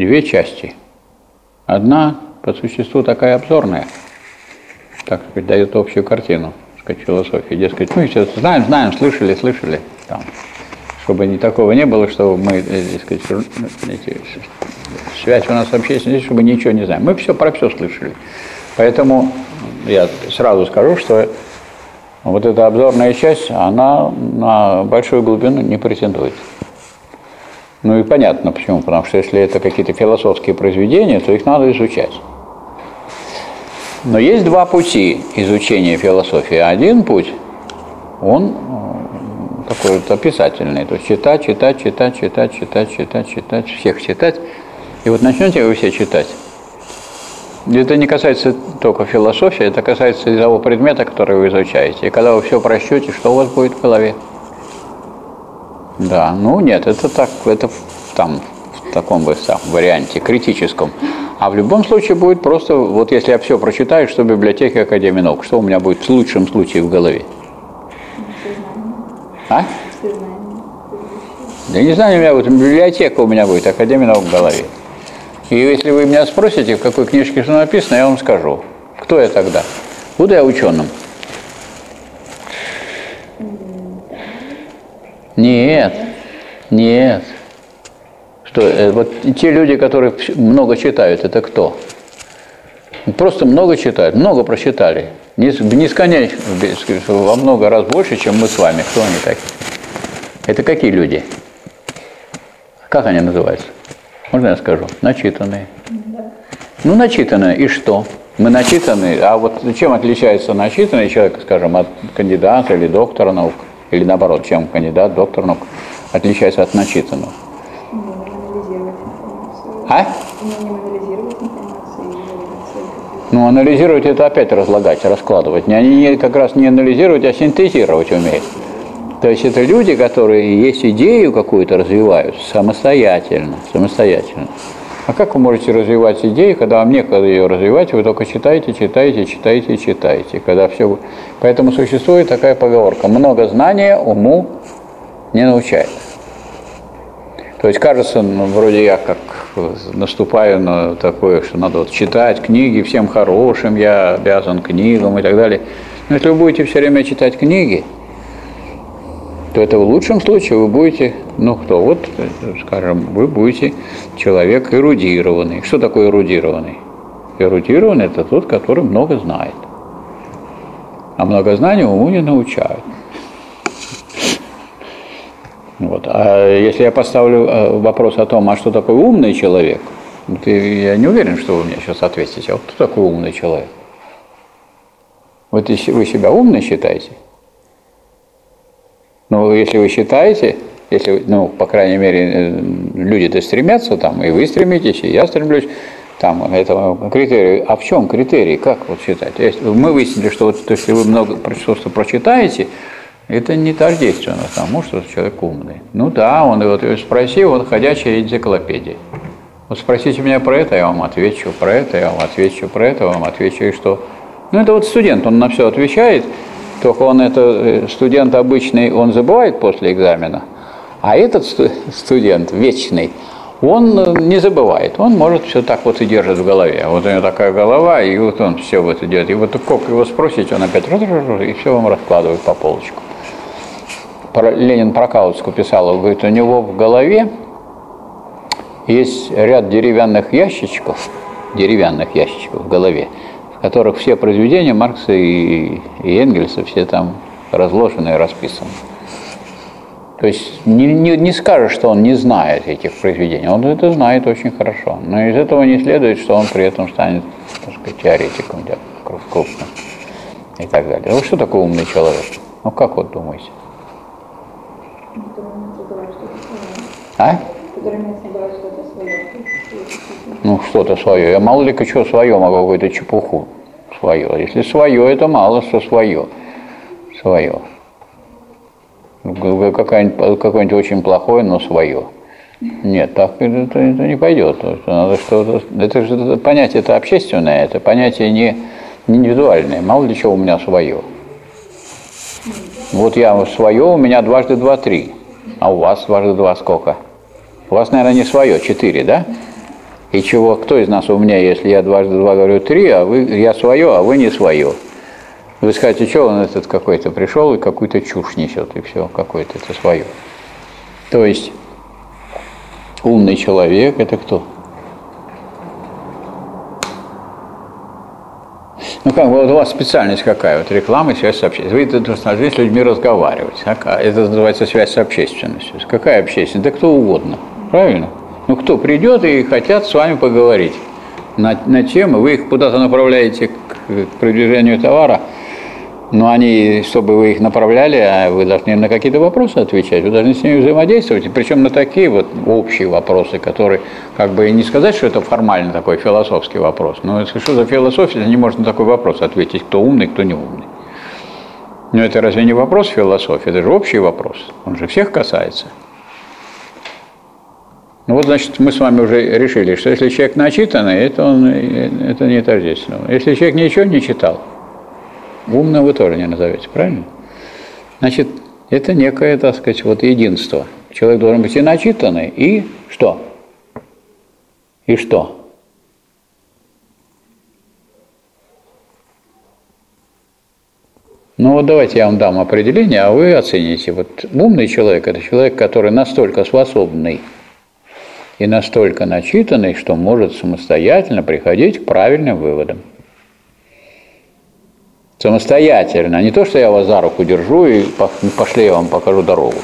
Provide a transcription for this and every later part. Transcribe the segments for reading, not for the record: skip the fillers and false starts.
две части. Одна, по существу, такая обзорная, так сказать, дает общую картину, так сказать, философии. Дескать, мы все знаем, слышали, там, чтобы такого не было, что мы, так сказать, связь у нас общественная, чтобы ничего не знаем. Мы про все слышали. Поэтому я сразу скажу, что вот эта обзорная часть, она на большую глубину не претендует. Ну и понятно почему, потому что если это какие-то философские произведения, то их надо изучать. Но есть два пути изучения философии. Один путь, он такой вот описательный, то есть читать, всех читать. И вот начнете вы все читать. Это не касается только философии, это касается и того предмета, который вы изучаете. И когда вы все прочтете, что у вас будет в голове? Да, ну нет, это так, это там, в таком бы варианте, критическом. А в любом случае будет просто, вот если я все прочитаю, что в библиотеке Академии наук, что у меня будет в лучшем случае в голове? А? Да не знаю, у меня вот библиотека у меня будет, Академия наук в голове. И если вы меня спросите, в какой книжке что написано, я вам скажу. Кто я тогда? Буду я ученым? Нет. Что, вот те люди, которые много читают, это кто? Просто много читают, много прочитали. Бесконечно, во много раз больше, чем мы с вами. Кто они такие? Это какие люди? Как они называются? Можно я скажу? Начитанные. Ну, начитанные, и что? Мы начитанные, а вот чем отличается начитанный человек, скажем, от кандидата или доктора наук? Или наоборот, чем кандидат, доктор наук отличается от начитанного? А? Ну, анализировать это опять разлагать, раскладывать. Они как раз не анализировать, а синтезировать умеют. То есть это люди, которые есть идею какую-то развивают самостоятельно. А как вы можете развивать идею, когда вам некогда ее развивать, вы только читаете. Когда все... Поэтому существует такая поговорка: много знания уму не научает. То есть кажется, вроде я как наступаю на такое, что надо вот читать книги, всем хорошим, я обязан книгам и так далее. Но если вы будете все время читать книги, то это в лучшем случае вы будете, скажем, вы будете человек эрудированный. Что такое эрудированный? Эрудированный – это тот, который много знает. А много знаний уму не научают. Вот. А если я поставлю вопрос о том, а что такое умный человек, я не уверен, что вы мне сейчас ответите. А вот кто такой умный человек? Вот вы себя умным считаете? Ну, если вы считаете, по крайней мере, люди-то стремятся, там, и вы стремитесь, и я стремлюсь, там, этого критерия. А в чем критерий? Как вот считать? Мы выяснили, что вот если вы много просто прочитаете, это не тождественно тому, что человек умный. Ну да, спроси, он ходячая энциклопедия. Вот спросите меня про это, я вам отвечу, про это я вам отвечу, про это я вам отвечу, и что? Ну, это вот студент, он на все отвечает, только студент обычный, он забывает после экзамена, а этот студент вечный, он не забывает, он может все так вот и держит в голове. Вот у него такая голова, и вот он все вот идет. И вот как его спросите, он опять и все вам раскладывает по полочку. Ленин про Каутскую писал, он говорит, у него в голове есть ряд деревянных ящичков в голове, в которых все произведения Маркса и Энгельса все там разложены и расписаны. То есть не скажешь, что он не знает этих произведений, он это знает очень хорошо. Но из этого не следует, что он при этом станет, так сказать, теоретиком крупным и так далее. А вот что такое умный человек? Ну как вот думаете? А? Ну, что-то свое. Я мало ли что свое могу, какую-то чепуху свое. Если свое, это мало, что свое. Какое-нибудь очень плохое, но свое. Нет, так это не пойдет. Надо что-то. Это же понятие это общественное, это понятие не индивидуальное. Мало ли чего у меня свое. Вот я свое, у меня 2 × 2 = 3. А у вас 2 × 2 сколько? У вас, наверное, не свое, 4, да? И чего, кто из нас умнее, если я дважды два говорю три, а вы, я свое, а вы не свое? Вы скажете, что он этот какой-то пришел и какую-то чушь несет, и все, какое-то это свое. То есть умный человек – это кто? Ну как, вот у вас специальность какая? Вот реклама, связь с общественностью. Вы должны с людьми разговаривать. Это называется связь с общественностью. Какая общественность? Да кто угодно. Правильно? Ну кто придет и хотят с вами поговорить на тему, вы их куда-то направляете к продвижению товара, но они, чтобы вы их направляли, вы должны на какие-то вопросы отвечать, вы должны с ними взаимодействовать, причем на такие вот общие вопросы, которые, как бы, не сказать, что это формально такой философский вопрос, но если что за философия, не можно на такой вопрос ответить, кто умный, кто не умный. Но это разве не вопрос философии, это же общий вопрос, он же всех касается. Ну вот, значит, мы с вами уже решили, что если человек начитанный, это не тождественно. Если человек ничего не читал, умным вы тоже не назовете, правильно? Значит, это некое, так сказать, вот единство. Человек должен быть и начитанный, и что? И что? Ну вот давайте я вам дам определение, а вы оцените. Вот умный человек – это человек, который настолько способный и настолько начитанный, что может самостоятельно приходить к правильным выводам. Самостоятельно, не то, что я вас за руку держу и пошли, я вам покажу дорогу.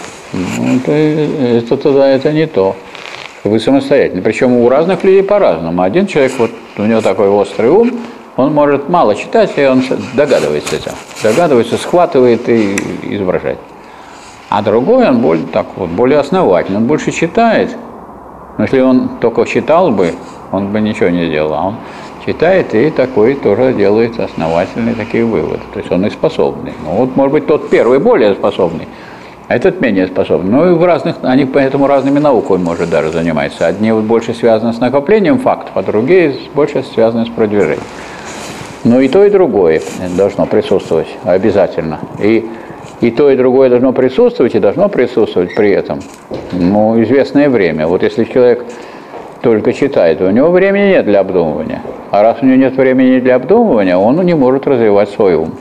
Это не то. Вы самостоятельно. Причем у разных людей по-разному. Один человек, вот у него такой острый ум, он может мало читать, и он догадывается этим. Догадывается, схватывает и изображает. А другой, он более основательный, он больше читает. Но если он только читал бы, он бы ничего не сделал. А он читает и такой тоже делает основательные такие выводы. То есть он и способный. Ну вот, может быть, тот первый более способный, а этот менее способный. Ну и они поэтому разными науками, может, даже занимаются. Одни вот больше связаны с накоплением фактов, а другие больше связаны с продвижением. Но и то, и другое должно присутствовать обязательно. И то, и другое должно присутствовать, и должно присутствовать при этом, ну, известное время. Вот если человек только читает, у него времени нет для обдумывания. А раз у него нет времени для обдумывания, он не может развивать свой ум.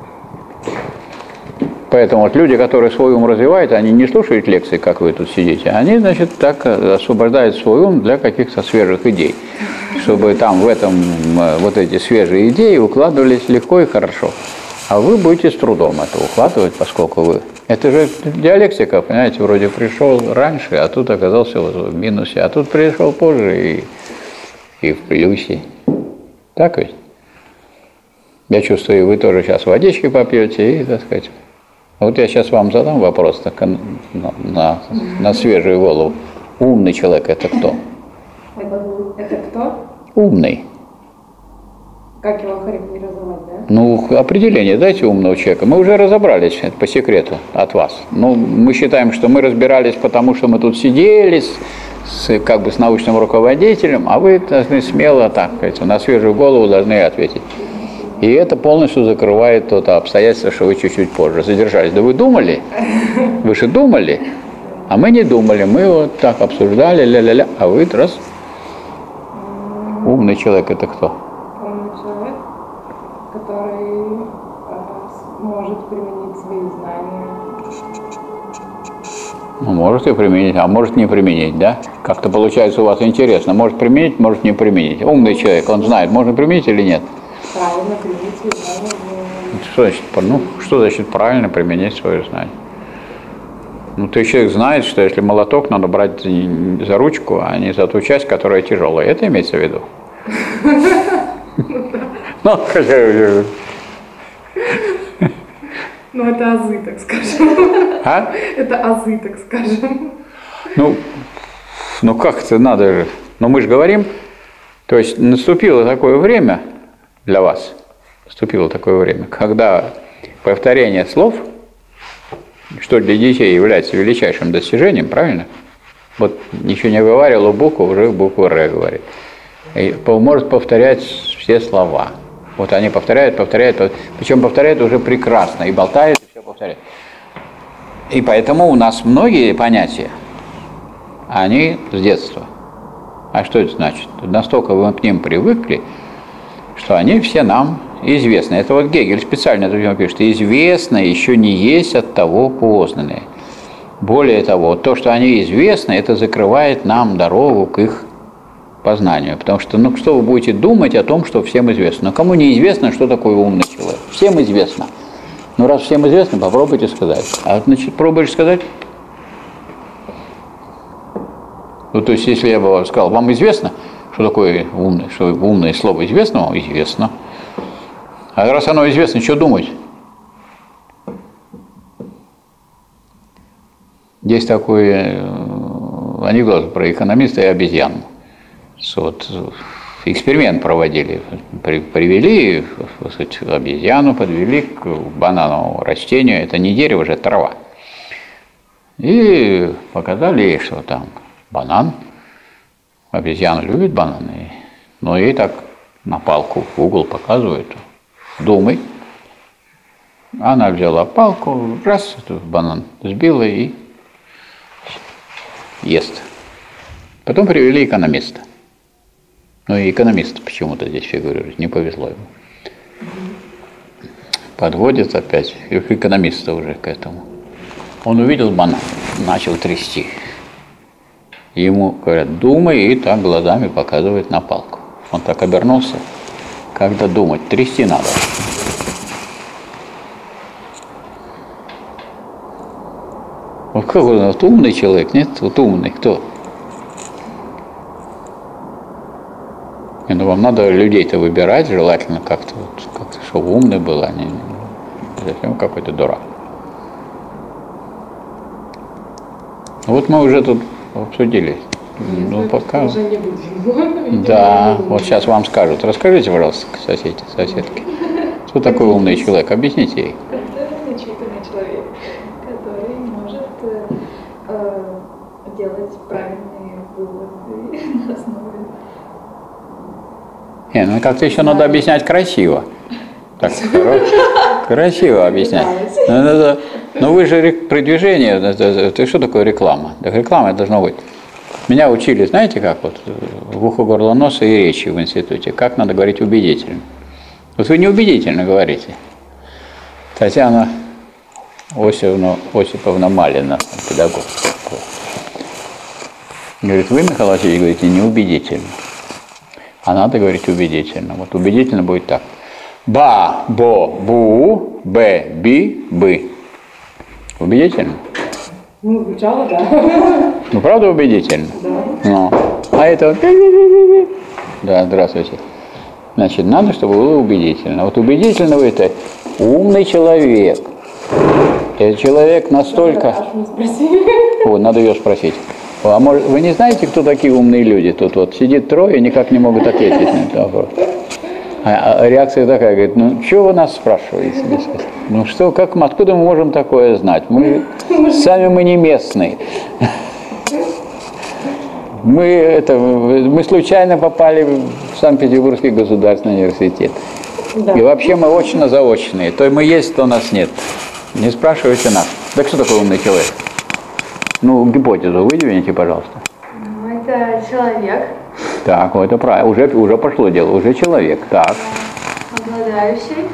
Поэтому вот люди, которые свой ум развивают, они не слушают лекции, как вы тут сидите, они, значит, так освобождают свой ум для каких-то свежих идей, чтобы там в этом вот эти свежие идеи укладывались легко и хорошо. А вы будете с трудом это укладывать, поскольку вы... Это же диалектика, понимаете, вроде пришел раньше, а тут оказался в минусе, а тут пришел позже и в плюсе. Так ведь? Я чувствую, вы тоже сейчас водички попьете и, так сказать... Вот я сейчас вам задам вопрос так, на свежую голову. Умный человек – это кто? Это кто? Умный. Как его характеризовать, да? Ну, определение дайте умного человека. Мы уже разобрались по секрету от вас. Ну, мы считаем, что мы разбирались, потому что мы тут сидели как бы с научным руководителем, а вы должны смело, так сказать, на свежую голову должны ответить. И это полностью закрывает то обстоятельство, что вы чуть-чуть позже задержались. Да вы думали? Вы же думали? А мы не думали. Мы вот так обсуждали, ля-ля-ля. А вы раз. Умный человек – это кто? Умный человек, который может применить свои знания. Ну, может и применить, а может не применить, да? Как-то получается у вас интересно. Может применить, может не применить. Умный человек, он знает, можно применить или нет. Правильно применить свои знания. Что значит правильно применить свое знание? Ну, то есть человек знает, что если молоток, надо брать за ручку, а не за ту часть, которая тяжелая. Это имеется в виду? Ну, это азы, так скажем. А? Это азы, так скажем. Ну как это надо же? Но мы же говорим, то есть наступило такое время для вас, когда повторение слов, что для детей является величайшим достижением, правильно? Вот ничего не говорила буква, уже букву Р говорит. И может повторять все слова. Вот они повторяют, причем повторяют уже прекрасно, и болтают, и все повторяют. И поэтому у нас многие понятия, они с детства. А что это значит? Настолько мы к ним привыкли, что они все нам известны. Это вот Гегель специально пишет, что известно еще не есть от того познанное. Более того, то, что они известны, это закрывает нам дорогу к их познанию. Потому что, ну, что вы будете думать о том, что всем известно? Но кому не известно, что такое умный человек? Всем известно. Ну, раз всем известно, попробуйте сказать. А значит, пробуешь сказать? Ну, то есть, если я бы вам сказал, вам известно, что такое умное, что умное слово известно, вам известно. А раз оно известно, что думать? Есть такой анекдот про экономиста и обезьяну. Вот, эксперимент проводили. Привели обезьяну, подвели к банановому растению. Это не дерево же, это трава. И показали ей, что там банан. Обезьяна любит бананы. Но ей так на палку в угол показывают. Думай. Она взяла палку, раз, банан сбила и ест. Потом привели экономиста. Ну и экономист почему-то здесь фигурирует, не повезло ему. Подводит опять экономиста уже к этому. Он увидел банан, начал трясти. Ему говорят, думай, и так глазами показывает на палку. Он так обернулся, когда думать, трясти надо. Вот как вот умный человек, нет? Вот умный кто? Ну, вам надо людей-то выбирать, желательно как-то, чтобы умный был, а не зачем какой-то дурак. Вот мы уже тут обсудили. Ну, пока. Уже не будем. Да, вот сейчас вам скажут. Расскажите, пожалуйста, соседке. Что такое умный человек? Объясните ей. Это начитанный человек, который может делать правильные выводы на основе. Ну как-то еще надо объяснять красиво. Так, красиво объяснять. Но вы же продвижение, это что такое реклама? Так реклама должно быть. Меня учили, знаете как, вот в ухо, горло, носа и речи в институте, как надо говорить убедительно. Вот вы неубедительно говорите. Татьяна Осиповна Малина, педагог. Говорит, вы, Михаил Васильевич, говорите неубедительно. А надо говорить убедительно. Вот убедительно будет так. Ба, бо, бу, бе, би, бы. Убедительно? Ну, звучало, да. Ну, правда убедительно? Да. Ну. А это... Да, здравствуйте. Значит, надо, чтобы было убедительно. Вот убедительно вы это умный человек. Этот человек настолько... Вот, надо ее спросить. А может, вы не знаете, кто такие умные люди? Тут вот сидит трое, никак не могут ответить на этот вопрос. А реакция такая, говорит, ну, что вы нас спрашиваете? Ну, что, как, откуда мы можем такое знать? Сами мы не местные. Мы случайно попали в Санкт-Петербургский государственный университет. Да. И вообще мы очно-заочные. То мы есть, то нас нет. Не спрашивайте нас. Так что такое умный человек? Ну, гипотезу выдвините, пожалуйста. Ну, это человек. Так, вот это правильно. Уже пошло дело. Уже человек. Так. Обладающий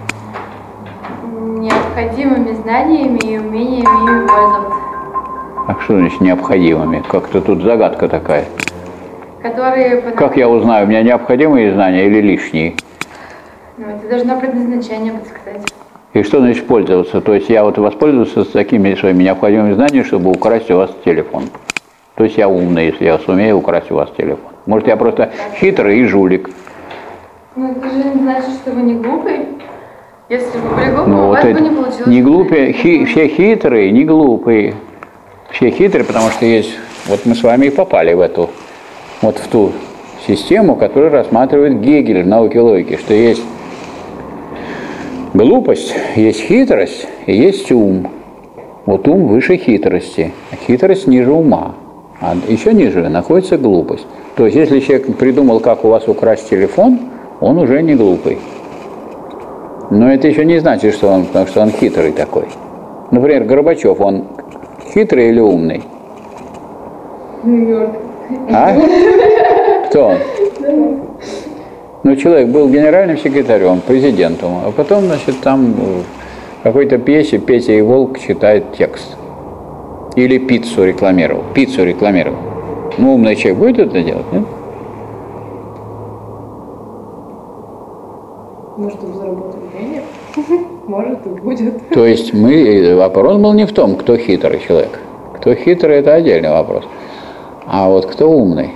необходимыми знаниями и умениями ими пользоваться. А что значит необходимыми? Как-то тут загадка такая. Которые... Как я узнаю, у меня необходимые знания или лишние? Ну, это должно предназначение подсказать. И что значит пользоваться? То есть я вот воспользовался такими своими необходимыми знаниями, чтобы украсть у вас телефон. То есть я умный, если я сумею украсть у вас телефон. Может, я просто хитрый и жулик. Ну, это же не значит, что вы не глупый. Если бы вы были глупы, ну, у вас вот бы не получилось. Не глупые, все хитрые, не глупые. Все хитрые, потому что есть... Вот мы с вами и попали в ту систему, которую рассматривает Гегель в науке логики, что есть глупость, есть хитрость и есть ум. Вот ум выше хитрости, а хитрость ниже ума. А еще ниже находится глупость. То есть, если человек придумал, как у вас украсть телефон, он уже не глупый. Но это еще не значит, что потому что он хитрый такой. Например, Горбачев, он хитрый или умный? Нью-Йорк. А? Кто он? Ну, человек был генеральным секретарем, президентом, а потом, значит, там в какой-то пьесе Петя и Волк читает текст. Или пиццу рекламировал. Пиццу рекламировал. Ну, умный человек будет это делать, нет? Может, он заработает денег? Может, и будет. То есть вопрос был не в том, кто хитрый человек. Кто хитрый, это отдельный вопрос. А вот кто умный?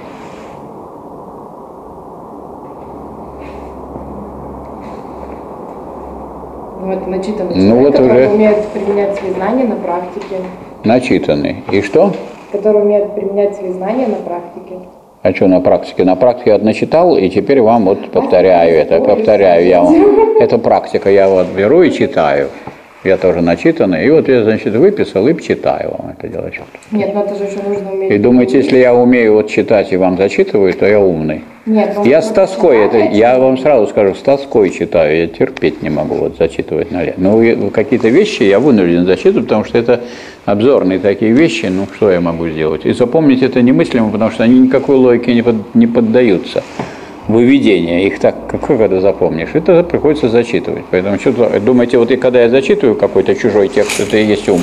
Ну, это начитанный Ну, человек, вот который уже- умеет применять свои знания на практике. Начитанный. И что? Который умеет применять свои знания на практике. А что на практике? На практике я начитал, и теперь вам вот повторяю это, повторяю я вам. Это практика, я вот беру и читаю. Я тоже начитанный, и вот я, значит, выписал и читаю вам это дело. Нет, ну это же еще нужно уметь. И думаете, если я умею вот читать и вам зачитываю, то я умный? Нет, ну, Я вот с тоской, это, читаете, я вам сразу скажу, с тоской читаю, я терпеть не могу вот зачитывать на лет. Но какие-то вещи я вынужден зачитывать, потому что это обзорные такие вещи, ну что я могу сделать? И запомнить это немыслимо, потому что они никакой логике не поддаются. Выведение их так, как это запомнишь, это приходится зачитывать. Поэтому что-то, думаете, вот и когда я зачитываю какой-то чужой текст, это и есть ум.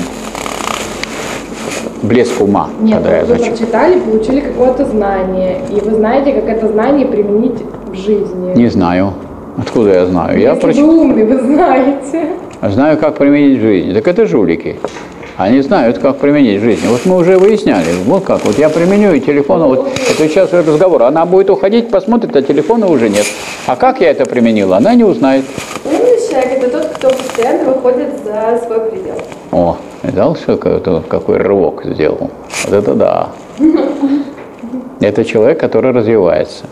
Блеск ума, Нет, когда я вы зачитываю. прочитали, получили какое-то знание, и вы знаете, как это знание применить в жизни. Не знаю. Откуда я знаю? Я Если вы умный, вы знаете. знаю, как применить в жизни. Так это жулики. Они знают, как применить в жизни. Вот мы уже выясняли. Вот как. Вот я применю, и телефона, вот это сейчас разговор. Она будет уходить, посмотрит, а телефона уже нет. А как я это применила, она не узнает. Умный человек – это тот, кто постоянно выходит за свой предел. О, видал, что какой рывок сделал? Вот это да. Это человек, который развивается.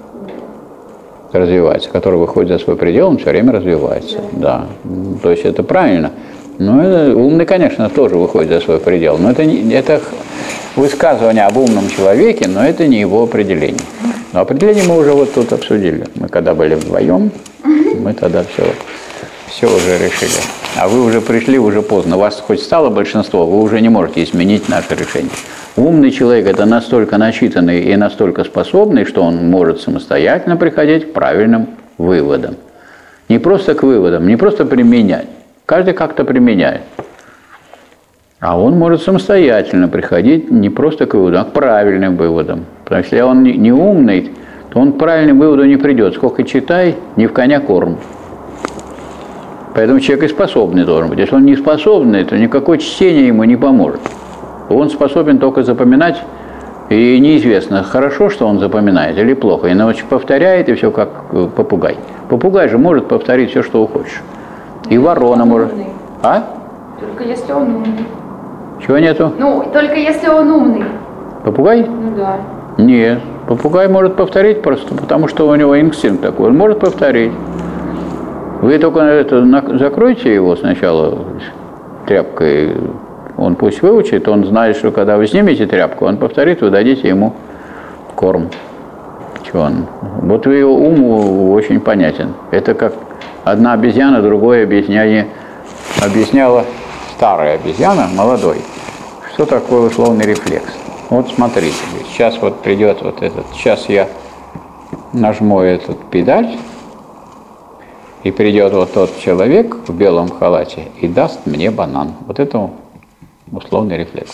Который выходит за свой предел, он все время развивается. Да. То есть это правильно. Ну, умный, конечно, тоже выходит за свой предел. Но это высказывание об умном человеке, но это не его определение. Но определение мы уже вот тут обсудили. Мы когда были вдвоем, мы тогда все уже решили. А вы уже пришли, уже поздно. Вас хоть стало большинство, вы уже не можете изменить наше решение. Умный человек – это настолько начитанный и настолько способный, что он может самостоятельно приходить к правильным выводам. Не просто к выводам, не просто применять. Каждый как-то применяет. А он может самостоятельно приходить не просто к выводам, а к правильным выводам. Потому что если он не умный, то он к правильным выводам не придет. Сколько читай, не в коня корм. Поэтому человек и способный должен быть. Если он не способный, то никакое чтение ему не поможет. Он способен только запоминать, и неизвестно, хорошо, что он запоминает, или плохо. Иначе повторяет, и все как попугай. Попугай же может повторить все, что хочешь. И ворона может. Умный. А? Только если он умный. Чего нету? Ну, только если он умный. Попугай? Ну да. Нет. Попугай может повторить просто, потому что у него инстинкт такой. Он может повторить. Вы только закройте его сначала тряпкой. Он пусть выучит, он знает, что когда вы снимете тряпку, он повторит, вы дадите ему корм. Чего он? Вот его ум очень понятен. Это как одна обезьяна, другой объясняла старая обезьяна, молодой, что такое условный рефлекс. Вот смотрите, сейчас вот придет вот этот, сейчас я нажму эту педаль, и придет вот тот человек в белом халате и даст мне банан. Вот это условный рефлекс.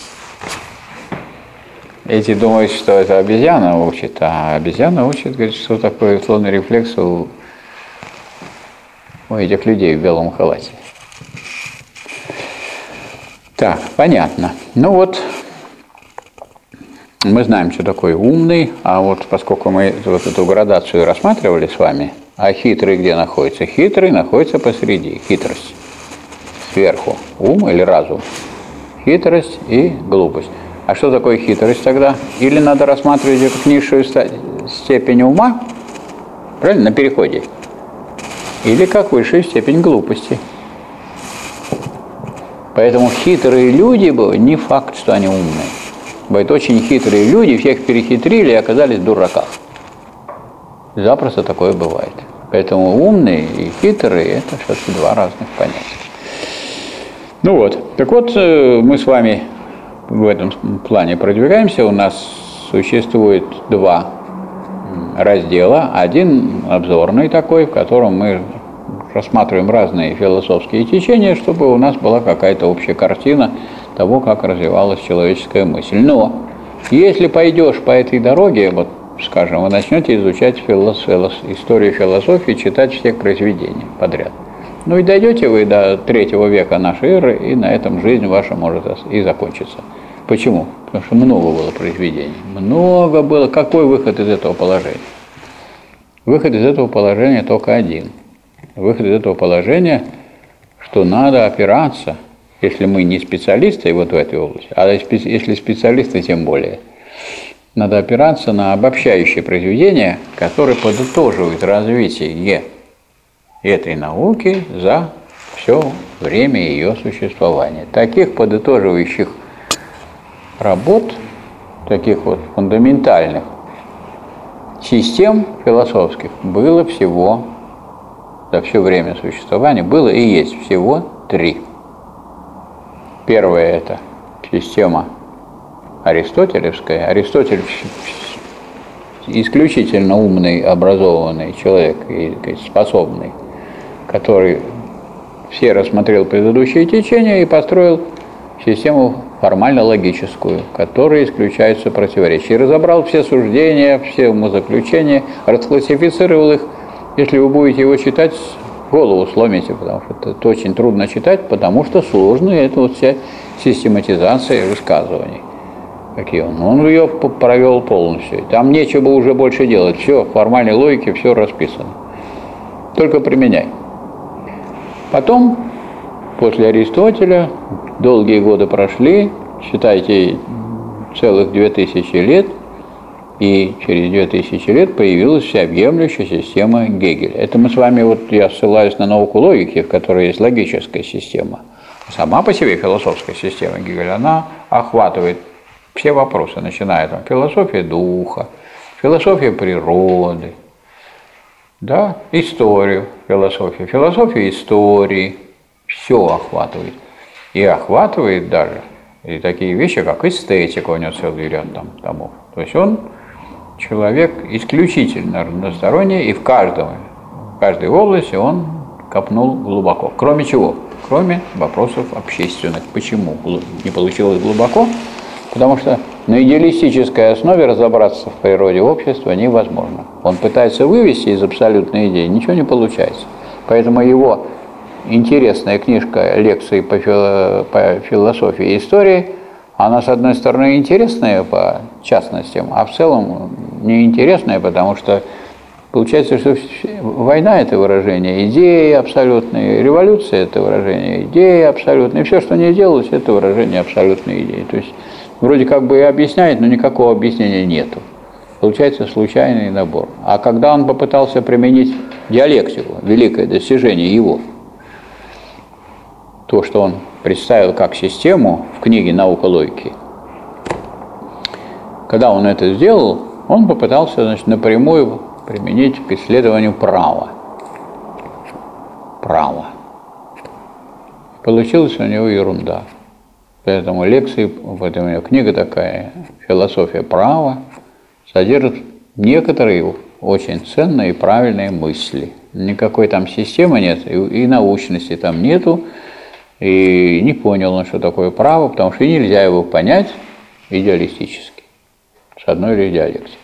Эти думают, что это обезьяна учит, а обезьяна учит, говорит, что такое условный рефлекс у этих людей в белом халате. Так, понятно. Ну вот, мы знаем, что такое умный, а вот поскольку мы вот эту градацию рассматривали с вами, а хитрый где находится? Хитрый находится посреди, хитрость. Сверху ум или разум. Хитрость и глупость. А что такое хитрость тогда? Или надо рассматривать ее как низшую степень ума, правильно, на переходе, или как высшую степень глупости. Поэтому хитрые люди, не факт, что они умные. Бывают очень хитрые люди, всех перехитрили и оказались в дураках. Запросто такое бывает. Поэтому умные и хитрые – это все-таки два разных понятия. Ну вот, так вот, мы с вами в этом плане продвигаемся. У нас существует два раздела. Один обзорный такой, в котором мы рассматриваем разные философские течения, чтобы у нас была какая-то общая картина того, как развивалась человеческая мысль. Но если пойдешь по этой дороге, вот, скажем, вы начнете изучать историю философии, читать всех произведений подряд. Ну и дойдете вы до 3 века нашей эры, и на этом жизнь ваша может и закончиться. Почему? Потому что много было произведений. Много было. Какой выход из этого положения? Выход из этого положения только один. Выход из этого положения, что надо опираться, если мы не специалисты вот в этой области, а если специалисты, тем более, надо опираться на обобщающие произведения, которые подытоживают развитие этой науки за все время ее существования. Таких подытоживающих работ, таких вот фундаментальных систем философских было всего, за все время существования, было и есть всего 3. Первая – это система аристотелевская. Аристотель исключительно умный, образованный человек, и способный, который все рассмотрел предыдущие течения и построил систему формально-логическую, которая исключает все противоречия. И разобрал все суждения, все умозаключения, расклассифицировал их. Если вы будете его читать, голову сломите, потому что это очень трудно читать, потому что сложная это вот вся систематизация высказываний. Какие он ее провел полностью. Там нечего уже больше делать. Все, в формальной логике все расписано. Только применяй. Потом, после Аристотеля, долгие годы прошли, считайте, целых 2000 лет, и через 2000 лет появилась всеобъемлющая система Гегеля. Это мы с вами, вот я ссылаюсь на науку логики, в которой есть логическая система. Сама по себе философская система Гегеля, она охватывает все вопросы, начиная от философии духа, философии природы, да, историю философии, философию истории, все охватывает. И охватывает даже и такие вещи, как эстетика, у него целый ряд томов. То есть он человек исключительно разносторонний, и в каждой области он копнул глубоко. Кроме чего? Кроме вопросов общественных. Почему не получилось глубоко? Потому что на идеалистической основе разобраться в природе общества невозможно. Он пытается вывести из абсолютной идеи, ничего не получается. Поэтому его интересная книжка лекций по философии и истории, она, с одной стороны, интересная по частностям, а в целом неинтересная, потому что получается, что война – это выражение идеи абсолютной, революция – это выражение идеи абсолютной, и все, что не делалось, это выражение абсолютной идеи. То есть вроде как бы и объясняет, но никакого объяснения нету. Получается случайный набор. А когда он попытался применить диалектику, великое достижение его, то, что он представил как систему в книге «Наука логики», когда он это сделал, он попытался, значит, напрямую применить к исследованию права. Право. Получилась у него ерунда. Поэтому лекции, в этом у него книга такая, «Философия права», содержит некоторые очень ценные и правильные мысли. Никакой там системы нет, и научности там нету, и не понял он, что такое право, потому что нельзя его понять идеалистически, с одной лишь диалектикой.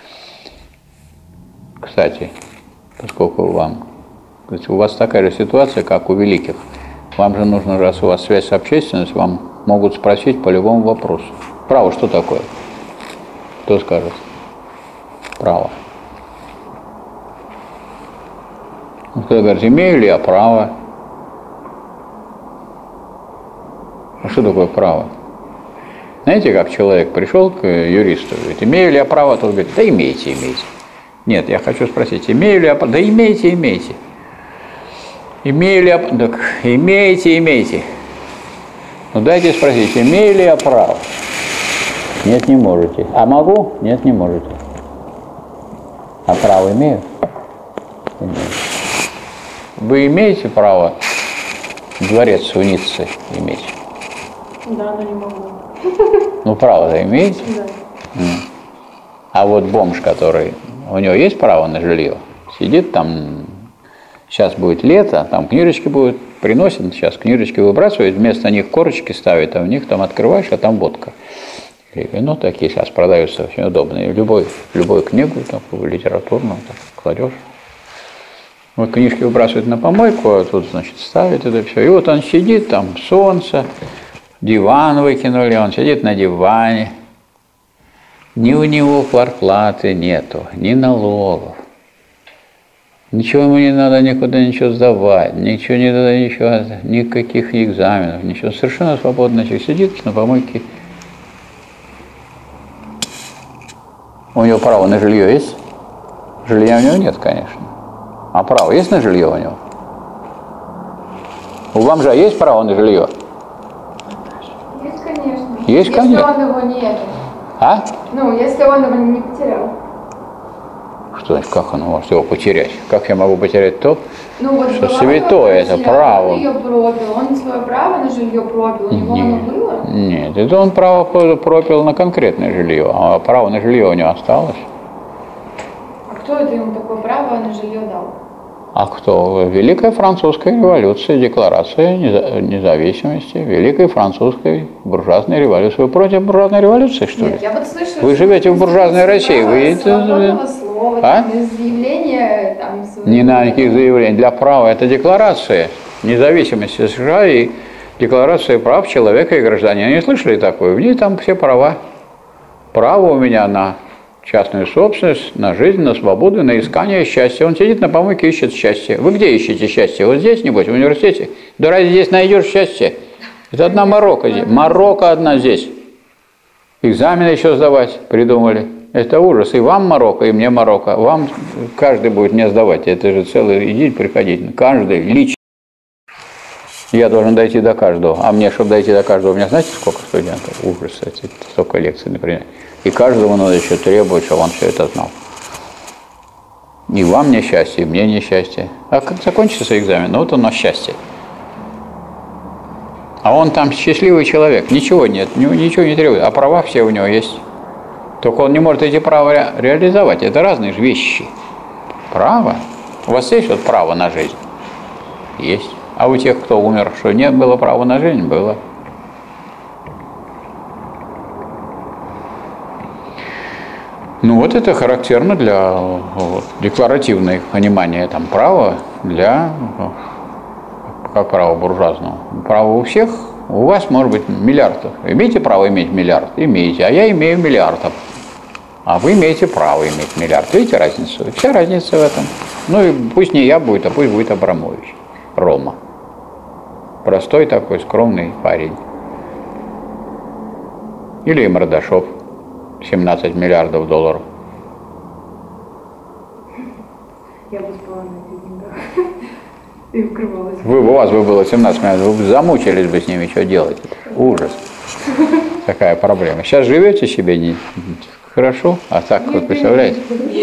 Кстати, поскольку у вас такая же ситуация, как у великих, вам же нужно, раз у вас связь с общественностью, вам могут спросить по любому вопросу. Право что такое? Кто скажет? Право. Кто говорит, имею ли я право? А что такое право? Знаете, как человек пришел к юристу, говорит, имею ли я право? Тот говорит, да имейте, имейте. Нет, я хочу спросить, имею ли я право? Да имейте, имейте. Имею ли я право? Так, имейте, имейте. Ну дайте спросить, имею ли я право? Нет, не можете. А могу? Нет, не можете. А право имею? Имею. Вы имеете право дворец в Ницце иметь? Да, но не могу. Ну, право-то имеете? Да. А вот бомж, который, у него есть право на жилье, сидит там, сейчас будет лето, там книжечки будут, приносят, сейчас книжечки выбрасывают, вместо них корочки ставят, а в них там открываешь, а там водка. И вино такие сейчас продаются очень удобные. Любую книгу, такую литературную, так, кладешь. Вот книжки выбрасывают на помойку, а тут, значит, ставят это все. И вот он сидит, там солнце, диван выкинули, он сидит на диване. Ни у него квартплаты нету, ни налогов. Ничего ему не надо никуда ничего сдавать, ничего не надо, ничего, никаких экзаменов, ничего. Совершенно свободно человек сидит на помойке. У него право на жилье есть? Жилья у него нет, конечно. А право есть на жилье у него? У бомжа есть право на жилье? Есть, конечно. Есть, конечно. Если он его не... А? Ну, если он его не потерял. Что значит, как он может его потерять? Как я могу потерять то, Ну, вот что была святое, это квартира, право? Он ее пропил, он свое право на жилье пропил, у него оно было? Нет, это он право пропил на конкретное жилье, а право на жилье у него осталось. А кто это ему такое право на жилье дал? А кто? Великая французская революция, декларация независимости, Великой французской буржуазной революции. Вы против буржуазной революции, что ли? Нет, я вот слышала, Вы живете в буржуазной России, вы свободного слова, а? там, заявления, там, Не надо никаких заявлений. Для права это декларация независимости США и декларация прав человека и гражданина. Не слышали такое? В ней там все права. Право у меня на частную собственность, на жизнь, на свободу, на искание счастья. Он сидит на помойке, ищет счастье. Вы где ищете счастье? Вот здесь, небось, в университете? Да разве здесь найдешь счастье? Это одна Марокко здесь. Марокко одна здесь. Экзамены еще сдавать придумали. Это ужас. И вам Марокко, и мне Марокко. Вам каждый будет не сдавать. Это же целый день приходить. Каждый лично. Я должен дойти до каждого. А мне, чтобы дойти до каждого, у меня знаете, сколько студентов? Ужас. Это столько лекций, например. И каждому надо еще требовать, чтобы он все это знал. И вам несчастье, и мне несчастье. А как закончится экзамен? Ну вот оно счастье. А он там счастливый человек. Ничего нет, ничего не требует. А права все у него есть. Только он не может эти права реализовать. Это разные же вещи. Право. У вас есть вот право на жизнь? Есть. А у тех, кто умер, что нет было права на жизнь? Было. Ну вот это характерно для декларативного понимания там, права для, как право буржуазного. Право у всех, у вас может быть миллиардов. Имеете право иметь миллиард? Имеете. А я имею миллиардов. А вы имеете право иметь миллиард. Видите разницу? Вся разница в этом. Ну и пусть не я будет, а пусть будет Абрамович. Рома. Простой такой, скромный парень. Или Мордашов. 17 миллиардов долларов. Я бы спала на этих деньгах. И укрывалась. У вас бы было 17 миллиардов, вы бы замучились бы с ними, что делать. Ужас. Такая проблема. Сейчас живете себе не хорошо, а так, вы представляете?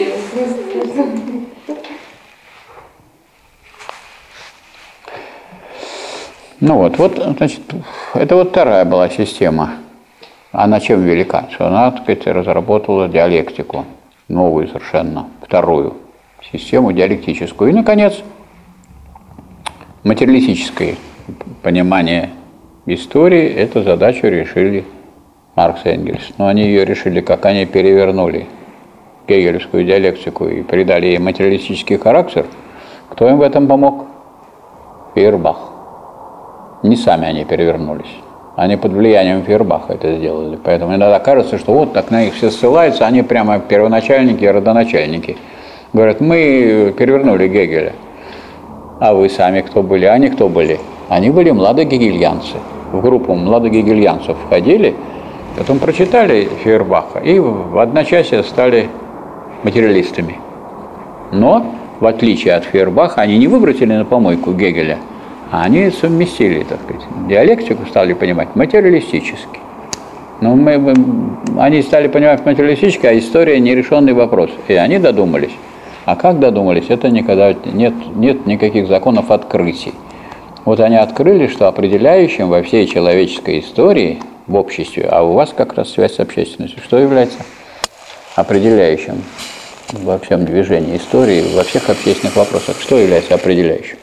Ну вот, значит, это вот вторая была система. Она чем велика? Что она, так сказать, разработала диалектику, новую совершенно, вторую систему диалектическую. И, наконец, материалистическое понимание истории, эту задачу решили Маркс и Энгельс. Но они ее решили, как они перевернули гегелевскую диалектику и придали ей материалистический характер. Кто им в этом помог? Фейербах. Не сами они перевернулись. Они под влиянием Фейербаха это сделали. Поэтому иногда кажется, что вот так на них все ссылаются, они прямо первоначальники и родоначальники. Говорят, мы перевернули Гегеля. А вы сами кто были? Они кто были? Они были младогегельянцы. В группу младогегельянцев входили, потом прочитали Фейербаха и в одночасье стали материалистами. Но, в отличие от Фейербаха, они не выбросили на помойку Гегеля, а они совместили, так сказать, диалектику стали понимать материалистически. Но они стали понимать материалистически, а история нерешенный вопрос. И они додумались. А как додумались, это никогда нет никаких законов открытий. Вот они открыли, что определяющим во всей человеческой истории в обществе, а у вас как раз связь с общественностью, что является? определяющим во всем движении истории, во всех общественных вопросах? Что является определяющим?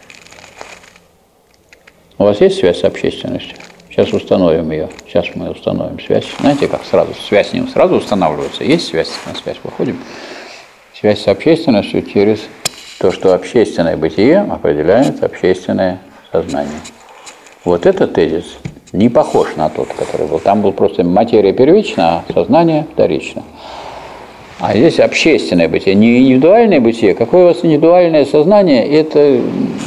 У вас есть связь с общественностью? Сейчас установим ее. Сейчас мы установим связь. Знаете, как сразу связь с ним сразу устанавливается. Есть связь, на связь выходим. Связь с общественностью через то, что общественное бытие определяет общественное сознание. Вот этот тезис не похож на тот, который был. Там был просто материя первична, а сознание вторично. А здесь общественное бытие, не индивидуальное бытие. Какое у вас индивидуальное сознание, это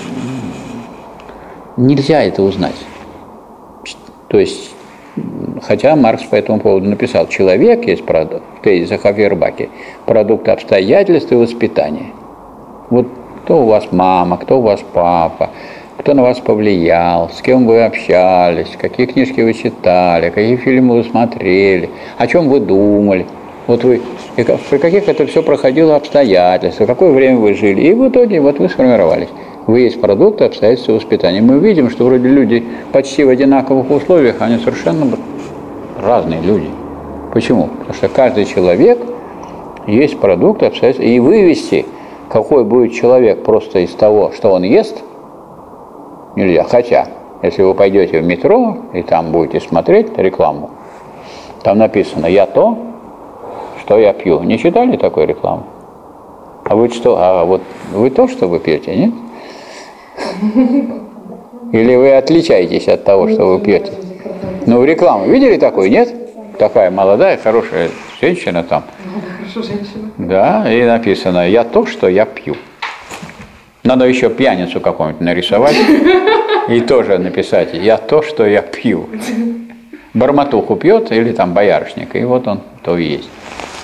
нельзя это узнать. То есть, хотя Маркс по этому поводу написал, человек есть продукт, в тезисах о Фейербахе, продукт обстоятельств и воспитания. Вот кто у вас мама, кто у вас папа, кто на вас повлиял, с кем вы общались, какие книжки вы читали, какие фильмы вы смотрели, о чем вы думали. Вот вы, при каких это все проходило обстоятельствах, какое время вы жили, и в итоге вот вы сформировались. Вы есть продукт обстоятельств и воспитания. Мы видим, что вроде люди почти в одинаковых условиях, они совершенно разные люди. Почему? Потому что каждый человек есть продукт обстоятельств, и вывести, какой будет человек просто из того, что он ест, нельзя. Хотя, если вы пойдете в метро и там будете смотреть рекламу, там написано «Я то, что я пью». Не читали такой рекламу? А вы что? А вот вы то, что вы пьете, нет? Или вы отличаетесь от того, что вы пьете? Ну, в рекламу видели такой, нет? Такая молодая, хорошая женщина там. Хорошо, женщина. Да, и написано «Я то, что я пью». Надо еще пьяницу какую-нибудь нарисовать и тоже написать «Я то, что я пью». Бормотуху пьет или там боярышник, и вот он то и есть.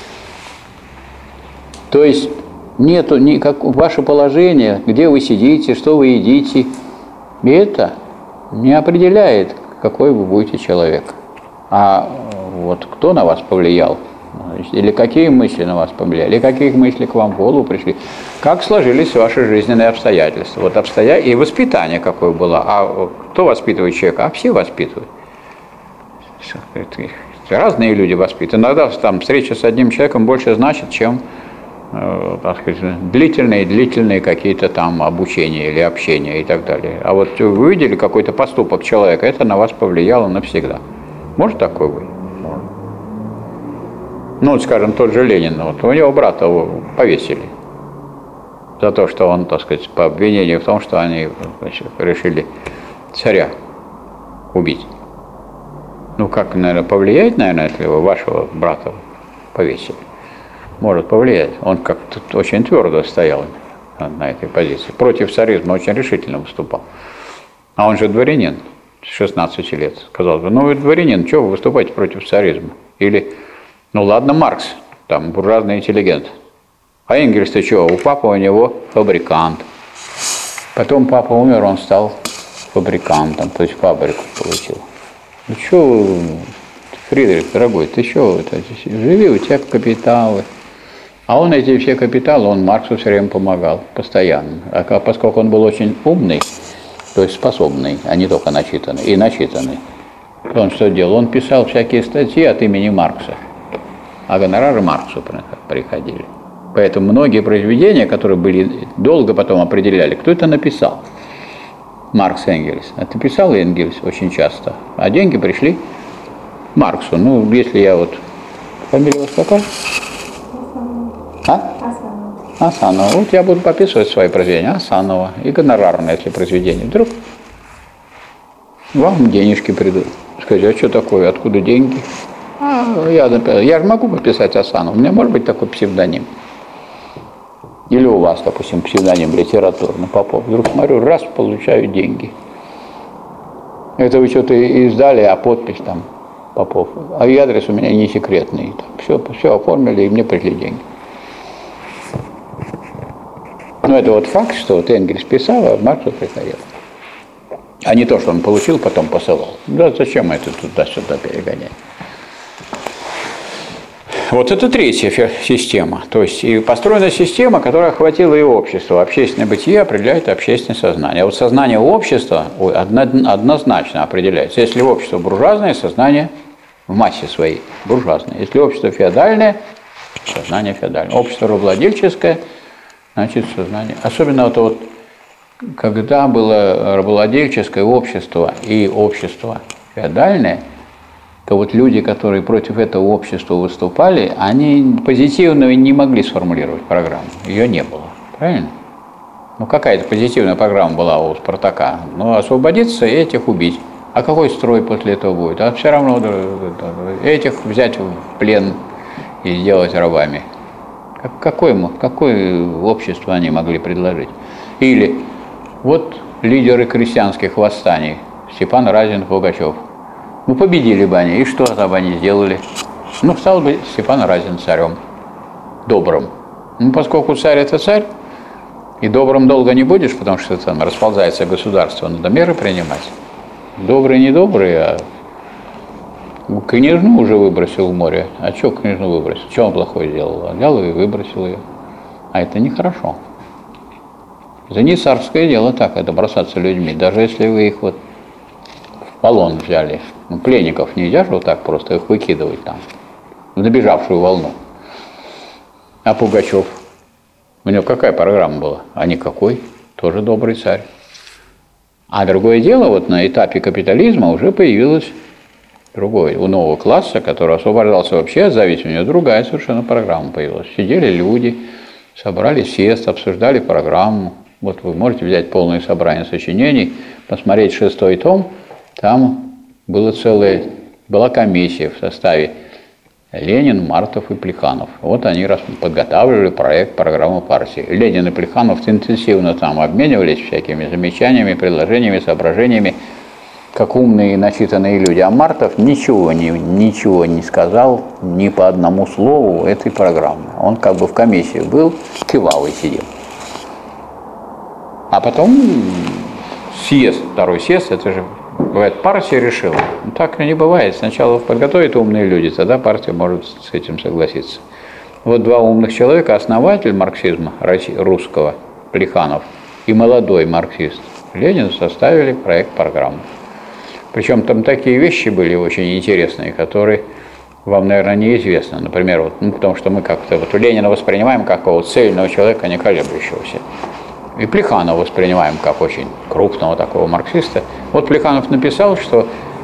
То есть нету никак ваше положение, где вы сидите, что вы едите, и это не определяет, какой вы будете человек. А вот кто на вас повлиял, или какие мысли на вас повлияли, или какие мысли к вам в голову пришли, как сложились ваши жизненные обстоятельства. Вот и воспитание какое было. А кто воспитывает человека? А все воспитывают. Разные люди воспитывают. Иногда там встреча с одним человеком больше значит, чем так сказать, длительные какие-то там обучения или общения и так далее. А вот вы видели какой-то поступок человека, это на вас повлияло навсегда. Может такое быть? Ну, вот, скажем, тот же Ленин, вот, у него брата повесили за то, что он, так сказать, по обвинению в том, что они, значит, решили царя убить. Ну, как, наверное, повлияет, наверное, если вы вашего брата повесили? Может повлиять. Он как-то очень твердо стоял на этой позиции. Против царизма очень решительно выступал. А он же дворянин с 16 лет. Казалось бы, ну вы дворянин, чего вы выступаете против царизма? Или, ну ладно, Маркс, там буржуазный интеллигент. А Энгельс-то чего? У папы у него фабрикант. Потом папа умер, он стал фабрикантом, то есть фабрику получил. Ну что, Фридрих, дорогой, ты что, живи, у тебя капиталы. А он эти все капиталы, он Марксу все время помогал, постоянно. А поскольку он был очень умный, то есть способный, а не только начитанный, и начитанный, он что делал? Он писал всякие статьи от имени Маркса, а гонорары Марксу приходили. Поэтому многие произведения, которые были долго потом определяли, кто это написал. Маркс, Энгельс. Это писал Энгельс очень часто, а деньги пришли Марксу. Ну, если я вот... Фамилия у вас какая? Асанова. Вот я буду подписывать свои произведения. Асанова. И гонорарное, если произведение. Вдруг вам денежки придут. Скажите, а что такое? Откуда деньги? Я же могу подписать Асанова. У меня может быть такой псевдоним. Или у вас, допустим, псевдоним литературный, Попов. Вдруг смотрю, раз, получаю деньги. Это вы что-то издали, а подпись там Попов. А и адрес у меня не секретный. Все оформили, и мне пришли деньги. Но это вот факт, что вот Энгельс писал, а Марксу приходил. А не то, что он получил, потом посылал. Да зачем это туда-сюда перегонять? Вот это третья система. То есть и построена система, которая охватила и общество. Общественное бытие определяет общественное сознание. А вот сознание общества однозначно определяется. Если общество буржуазное, сознание в массе своей буржуазное. Если общество феодальное, Сознание феодальное. Общество рабовладельческое, значит, сознание. Особенно вот когда было рабовладельческое общество и общество феодальное, то вот люди, которые против этого общества выступали, они позитивно не могли сформулировать программу. Ее не было. Правильно? Ну, какая-то позитивная программа была у Спартака. Ну, освободиться и этих убить. А какой строй после этого будет? А все равно этих взять в плен и сделать рабами. Какое общество они могли предложить? Или вот лидеры крестьянских восстаний, Степан Разин, Пугачев. Ну, победили бы они, и что там они сделали? Ну, стал бы Степан Разин царем, добрым. Ну, поскольку царь – это царь, и добрым долго не будешь, потому что там расползается государство, надо меры принимать. Добрый не добрый, а княжну уже выбросил в море. А что княжну выбросил? Что он плохое сделал? Взял и выбросил ее. А это нехорошо. Это не царское дело так, это бросаться людьми. Даже если вы их вот в полон взяли. Ну, пленников нельзя же вот так просто их выкидывать там, в набежавшую волну. А Пугачев? У него какая программа была? А никакой. Тоже добрый царь. А другое дело, вот на этапе капитализма уже появилось другое. У нового класса, который освобождался вообще от зависти, у него другая совершенно программа появилась. Сидели люди, собрали съезд, обсуждали программу. Вот вы можете взять полное собрание сочинений, посмотреть 6-й том, там была комиссия в составе Ленин, Мартов и Плеханов. Вот они подготавливали проект программы партии. Ленин и Плеханов интенсивно там обменивались всякими замечаниями, предложениями, соображениями, как умные и начитанные люди. А Мартов ничего не сказал ни по одному слову этой программы. Он как бы в комиссии был, кивал и сидел. А потом съезд, второй съезд, это же бывает, партия решила. Ну, так не бывает. Сначала подготовят умные люди, тогда партия может с этим согласиться. Вот два умных человека, основатель марксизма русского, Плеханов, и молодой марксист Ленин составили проект программы. Причем там такие вещи были очень интересные, которые вам, наверное, неизвестны. Например, вот, потому что мы как-то вот Ленина воспринимаем как цельного человека, не колеблющегося. И Плеханова воспринимаем как очень крупного такого марксиста. Вот Плеханов написал, что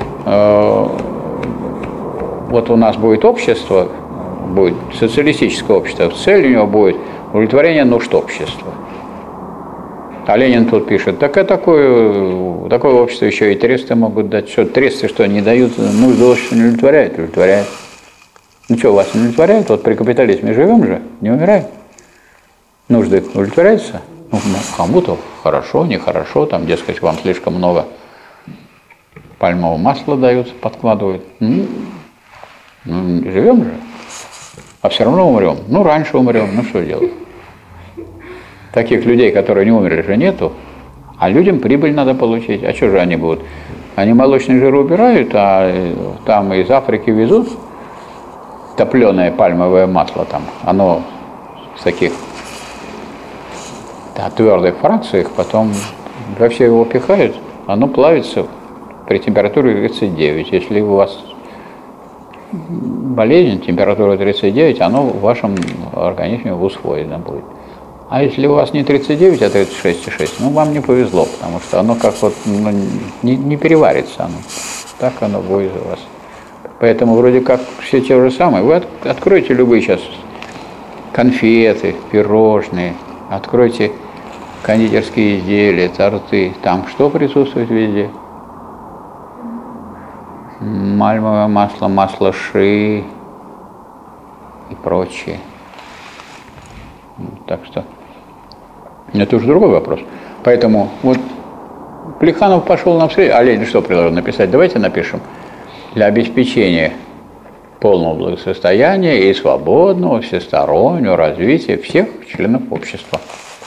вот у нас будет общество, будет социалистическое общество, цель у него будет удовлетворение нужд общества. А Ленин тут пишет, так и такое общество еще и тресты могут дать. Что, тресты что, не дают, нужды общества не удовлетворяют? Удовлетворяют. Ну что, вас не удовлетворяют? Вот при капитализме живем же, не умираем. Нужды удовлетворяются? Ну, кому-то хорошо, нехорошо, там, дескать, вам слишком много пальмового масла дают, подкладывают. Живем же, а все равно умрем. Ну, раньше умрем, ну что делать? Таких людей, которые не умерли, же нету, а людям прибыль надо получить. А что же они будут? Они молочный жир убирают, а там из Африки везут топленое пальмовое масло, там, оно в таких твердых фракциях, потом во все его пихают, оно плавится при температуре 39. Если у вас болезнь, температура 39, оно в вашем организме усвоено будет. А если у вас не 39, а 36,6, ну вам не повезло, потому что оно как вот не переварится оно. Так оно будет у вас. Поэтому вроде как все те же самые. Вы откройте любые сейчас конфеты, пирожные, откройте кондитерские изделия, торты. Там что присутствует везде? Пальмовое масло, масло ши и прочее. Так что это уже другой вопрос. Поэтому вот Плеханов пошел навстречу, а Ленин что предложил написать? Давайте напишем. Для обеспечения полного благосостояния и свободного, всестороннего развития всех членов общества.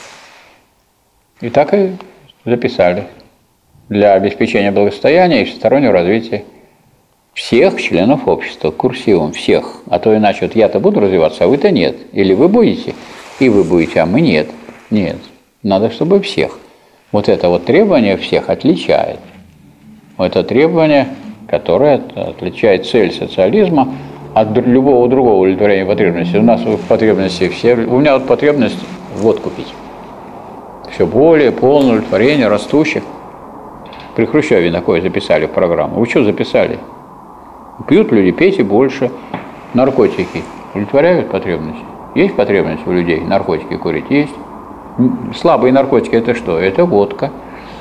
И так и записали. Для обеспечения благосостояния и всестороннего развития всех членов общества, курсивом всех. А то иначе вот я-то буду развиваться, а вы-то нет. Или вы будете, и вы будете, а мы нет. Нет. Надо, чтобы всех. Вот это вот требование всех отличает. Это требование, которое отличает цель социализма от любого другого удовлетворения потребностей. У нас потребности все. У меня вот потребность водку пить. Все более полное удовлетворение растущих. При Хрущеве такое записали в программу. Вы что записали? Пьют люди, пейте больше. Наркотики удовлетворяют потребности? Есть потребность у людей наркотики курить? Есть. Слабые наркотики это что? Это водка,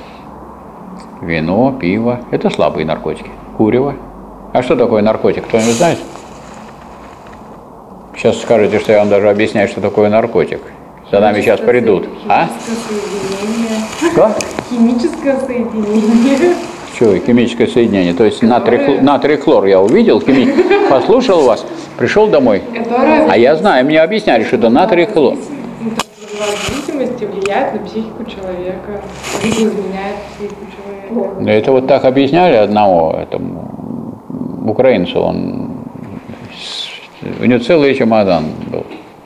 вино, пиво. Это слабые наркотики. Курево. А что такое наркотик? Кто-нибудь знает? Сейчас скажете, что я вам даже объясняю, что такое наркотик. За нами сейчас придут. А? Что? Химическое соединение. Что, химическое соединение? То есть натрий хлор я увидел, послушал вас, пришел домой. А я знаю, мне объясняли, что это натрий хлор. Зависимости влияет на психику человека, изменяет психику человека. Это вот так объясняли одному этому украинцу, у него целый чемодан был.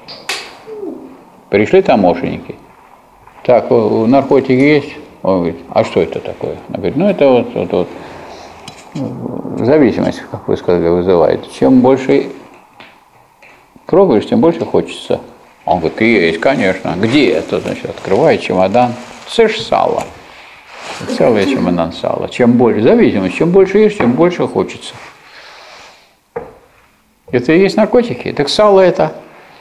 Пришли таможенники. Так, наркотики есть? Он говорит, а что это такое? Она говорит, ну это вот зависимость, как вы сказали, вызывает. Чем больше трогаешь, тем больше хочется. Он говорит, есть, конечно. Где это? Значит, открывает чемодан. Съешь сало. Целый чемодан сала. Чем больше зависимость, чем больше ешь, тем больше хочется. Это и есть наркотики. Так сало это.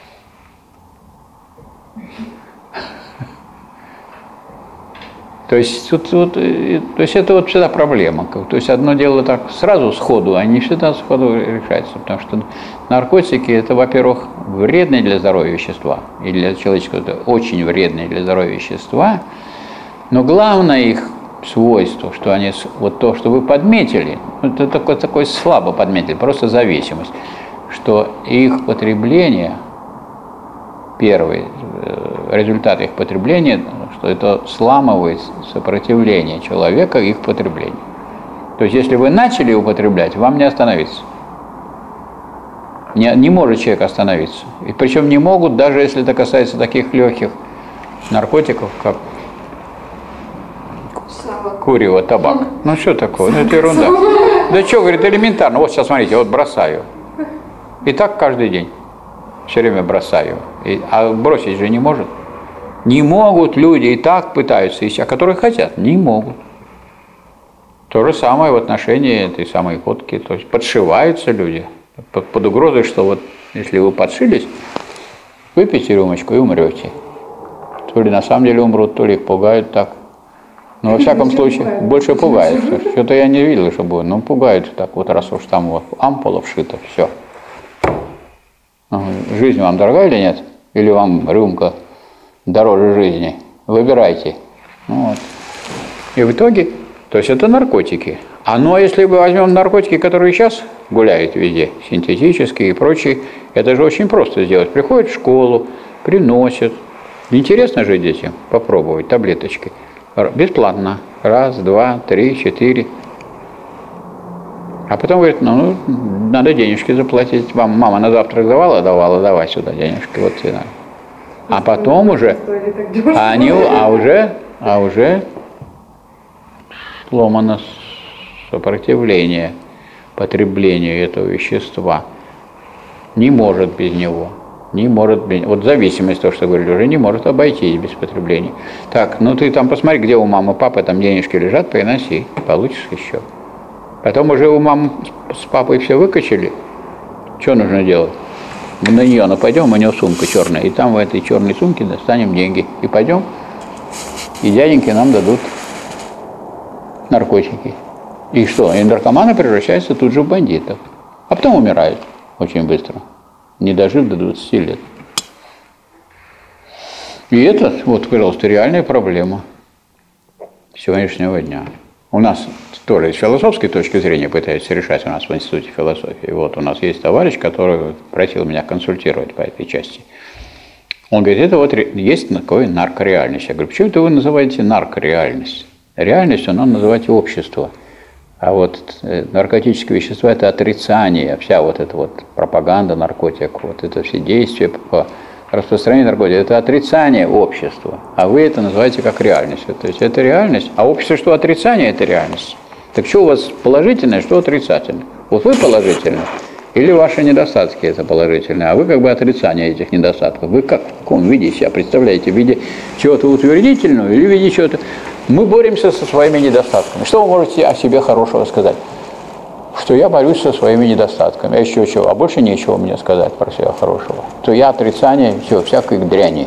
То есть это вот всегда проблема. То есть одно дело так сразу сходу, а не всегда сходу решается. Потому что наркотики это, во-первых, вредные для здоровья вещества. И для человеческого это очень вредные для здоровья вещества. Но главное их свойство, что они, вот то, что вы подметили, это такой слабо подметили, просто зависимость, что их потребление, первый результат их потребления, что это сламывает сопротивление человека их потреблению. То есть, если вы начали употреблять, вам не остановиться. Не может человек остановиться. И причем не могут, даже если это касается таких легких наркотиков, как курево, табак. Ну что такое? Ну это ерунда. Да что, говорит, элементарно. Вот сейчас смотрите, вот бросаю. И так каждый день. Все время бросаю. А бросить же не может. Не могут люди, и так пытаются, а которые хотят, не могут. То же самое в отношении этой самой водки. То есть подшиваются люди под угрозой, что вот если вы подшились, выпейте рюмочку и умрете. То ли на самом деле умрут, то ли их пугают так. Но во всяком случае, больше пугают. Что-то я не видел, чтобы, но пугают так вот, раз уж там вот ампула вшита, все. Жизнь вам дорога или нет? Или вам рюмка дороже жизни? Выбирайте. Вот. И в итоге, то есть это наркотики. Но если мы возьмем наркотики, которые сейчас гуляют везде, синтетические и прочие, это же очень просто сделать. Приходят в школу, приносят. Интересно же детям попробовать таблеточки. Бесплатно. 1, 2, 3, 4. А потом говорит, ну, надо денежки заплатить. Вам мама на завтрак давала, давай сюда денежки, вот тебе. А потом уже, уже сломано сопротивление потреблению этого вещества. Не может без него. Не может без... Вот зависимость, то, что говорили, уже не может обойтись без потребления. Так, ну ты там посмотри, где у мамы, папы там денежки лежат, приноси, получишь еще. Потом уже у мамы с папой все выкачали. Что нужно делать? На нее, пойдем, у нее сумка черная, и там в этой черной сумке достанем деньги. И пойдем, и дяденьки нам дадут наркотики. И что? И наркоманы превращаются тут же в бандитов. А потом умирают очень быстро, не дожив до 20 лет. И это, вот, пожалуйста, реальная проблема сегодняшнего дня. У нас тоже с философской точки зрения пытаются решать у нас в Институте философии. Вот у нас есть товарищ, который просил меня консультировать по этой части. Он говорит, это вот есть такое наркореальность. Я говорю, почему это вы называете наркореальность? Реальностью надо называть общество. А вот наркотические вещества – это отрицание, вся вот эта вот пропаганда наркотик, вот это все действия по распространению наркотиков – это отрицание общества, а вы это называете как реальность. То есть это реальность, а общество, что отрицание – это реальность. Так что у вас положительное, что отрицательное? Вот вы положительное, Или ваши недостатки это положительные, а вы как бы отрицание этих недостатков. Вы как, в каком виде себя представляете? В виде чего-то утвердительного или в виде чего-то... Мы боремся со своими недостатками. Что вы можете о себе хорошего сказать? Что я борюсь со своими недостатками. А еще чего? А больше нечего мне сказать про себя хорошего. То я отрицание всего, всякой дряни.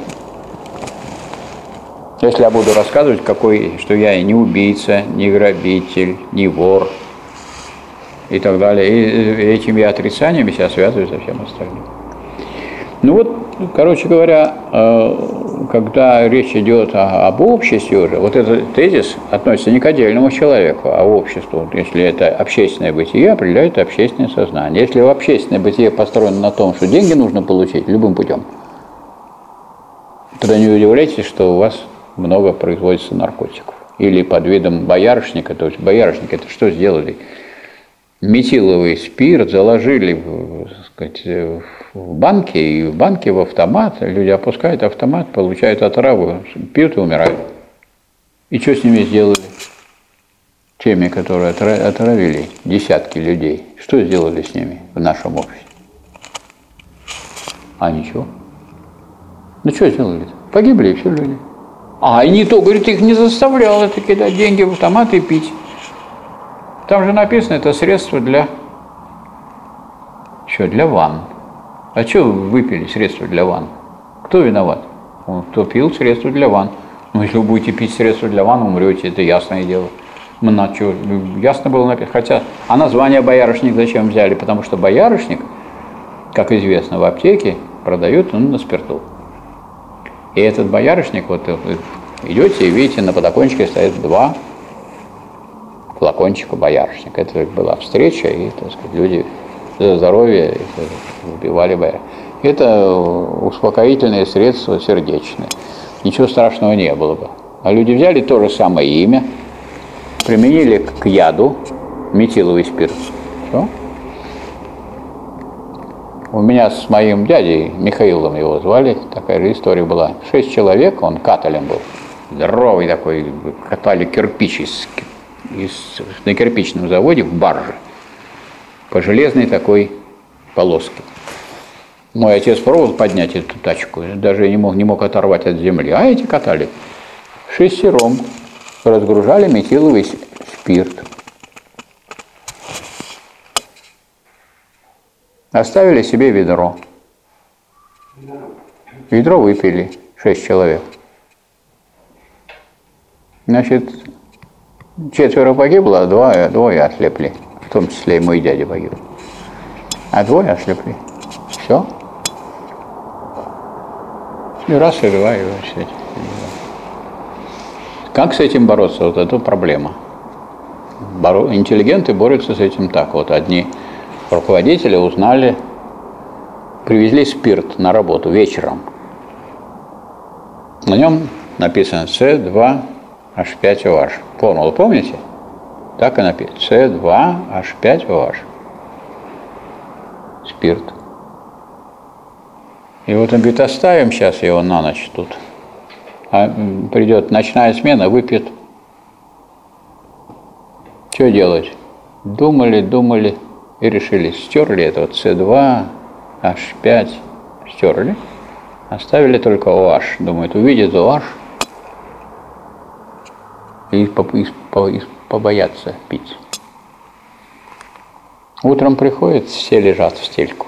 Если я буду рассказывать, что я и не убийца, не грабитель, не вор и так далее, и этими отрицаниями себя связываю со всем остальным. Ну вот, короче говоря, когда речь идет об обществе уже, вот этот тезис относится не к отдельному человеку, а к обществу. Если это общественное бытие, определяет общественное сознание. Если общественное бытие построено на том, что деньги нужно получить любым путем, тогда не удивляйтесь, что у вас много производится наркотиков. Или под видом боярышника, то есть боярышник это что сделали? Метиловый спирт заложили, так сказать, в банке, и в банке в автомат, люди опускают автомат, получают отраву, пьют и умирают. И что с ними сделали? Теми, которые отравили десятки людей. Что сделали с ними в нашем обществе? А ничего. Ну что сделали-то? Погибли и все люди. А и не то, говорит, их не заставляло это кидать деньги в автомат и пить. Там же написано, это средство для ванн. А что вы выпили средство для ванн? Кто виноват? Кто пил средство для ванн. Ну, если вы будете пить средство для ванн, умрете, это ясное дело. Ясно было написано. Хотя, а название боярышник зачем взяли? Потому что боярышник, как известно, в аптеке продают на спирту. И этот боярышник, вот вы идете и видите, на подоконнике стоят 2 флакончика боярышника. Это была встреча, и, так сказать, люди за здоровье выпивали боярышник. Это успокоительное средство сердечное. Ничего страшного не было бы. А люди взяли то же самое имя, применили к яду метиловый спирт. Все. У меня с моим дядей, Михаилом его звали, такая же история была. 6 человек, он каталем был. Здоровый такой, катали кирпич на кирпичном заводе в барже. По железной такой полоске. Мой отец пробовал поднять эту тачку, даже не мог оторвать от земли. А эти катали. 6 разгружали метиловый спирт. Оставили себе ведро. Ведро выпили 6 человек. Значит, 4 погибло, а 2 ослепли. В том числе и мой дядя погиб. А 2 ослепли. Все. И раз, и 2, и все. Как с этим бороться? Вот это проблема. Интеллигенты борются с этим так. Вот одни руководители узнали, привезли спирт на работу вечером. На нем написано С2H5OH. Формулу помните? Так и написано. С2H5OH. Спирт. И вот он говорит, оставим сейчас его на ночь тут. А придет ночная смена, выпьет. Что делать? Думали и решили. Стерли это вот С2H5. Стерли. Оставили только OH. Думают, увидит OH и побоятся пить. Утром приходят, все лежат в стельку.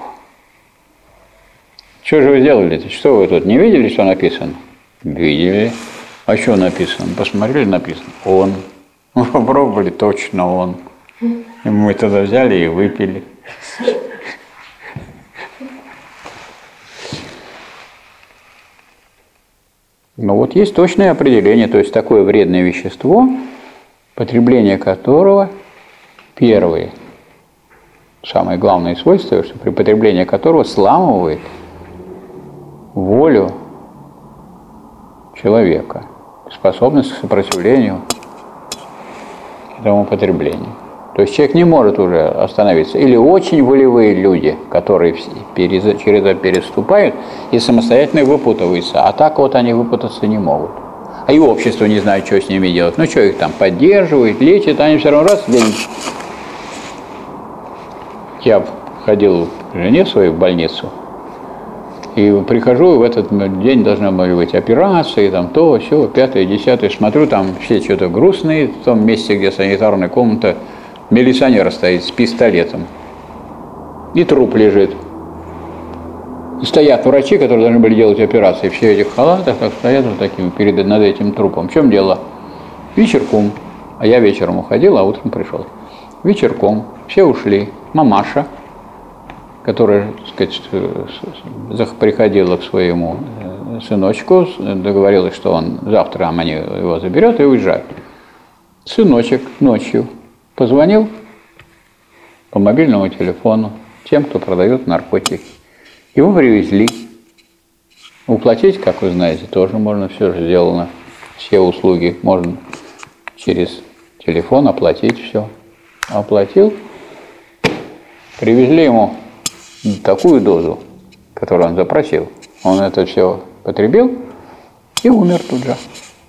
Что же вы сделали-то? Что вы тут не видели, что написано? Видели. А что написано? Посмотрели, написано. Он. Мы попробовали, точно он. И мы тогда взяли и выпили. Но вот есть точное определение, то есть такое вредное вещество, потребление которого первое, самое главное свойство, что при потреблении которого сламывает волю человека, способность к сопротивлению этому потреблению. То есть человек не может уже остановиться. Или очень волевые люди, которые через это переступают и самостоятельно выпутываются. А так вот они выпутаться не могут. А и общество не знает, что с ними делать. Ну что, их там поддерживает, лечит, они все равно раз в день. Я ходил к жене своей в больницу, и прихожу, и в этот день должна быть операция, там то, все, пятое, десятое. Смотрю, там все что-то грустные, в том месте, где санитарная комната, милиционер стоит с пистолетом. И труп лежит. И стоят врачи, которые должны были делать операции, все в этих халатах, так стоят вот такими над этим трупом. В чем дело? Вечерком. А я вечером уходил, а утром пришел. Вечерком. Все ушли. Мамаша, которая, так сказать, приходила к своему сыночку, договорилась, что он завтра она его заберет и уезжает. Сыночек ночью позвонил по мобильному телефону тем, кто продает наркотики. Его привезли. Уплатить, как вы знаете, тоже можно, все же сделано. Все услуги можно через телефон оплатить, все. Оплатил. Привезли ему такую дозу, которую он запросил. Он это все потребил и умер тут же.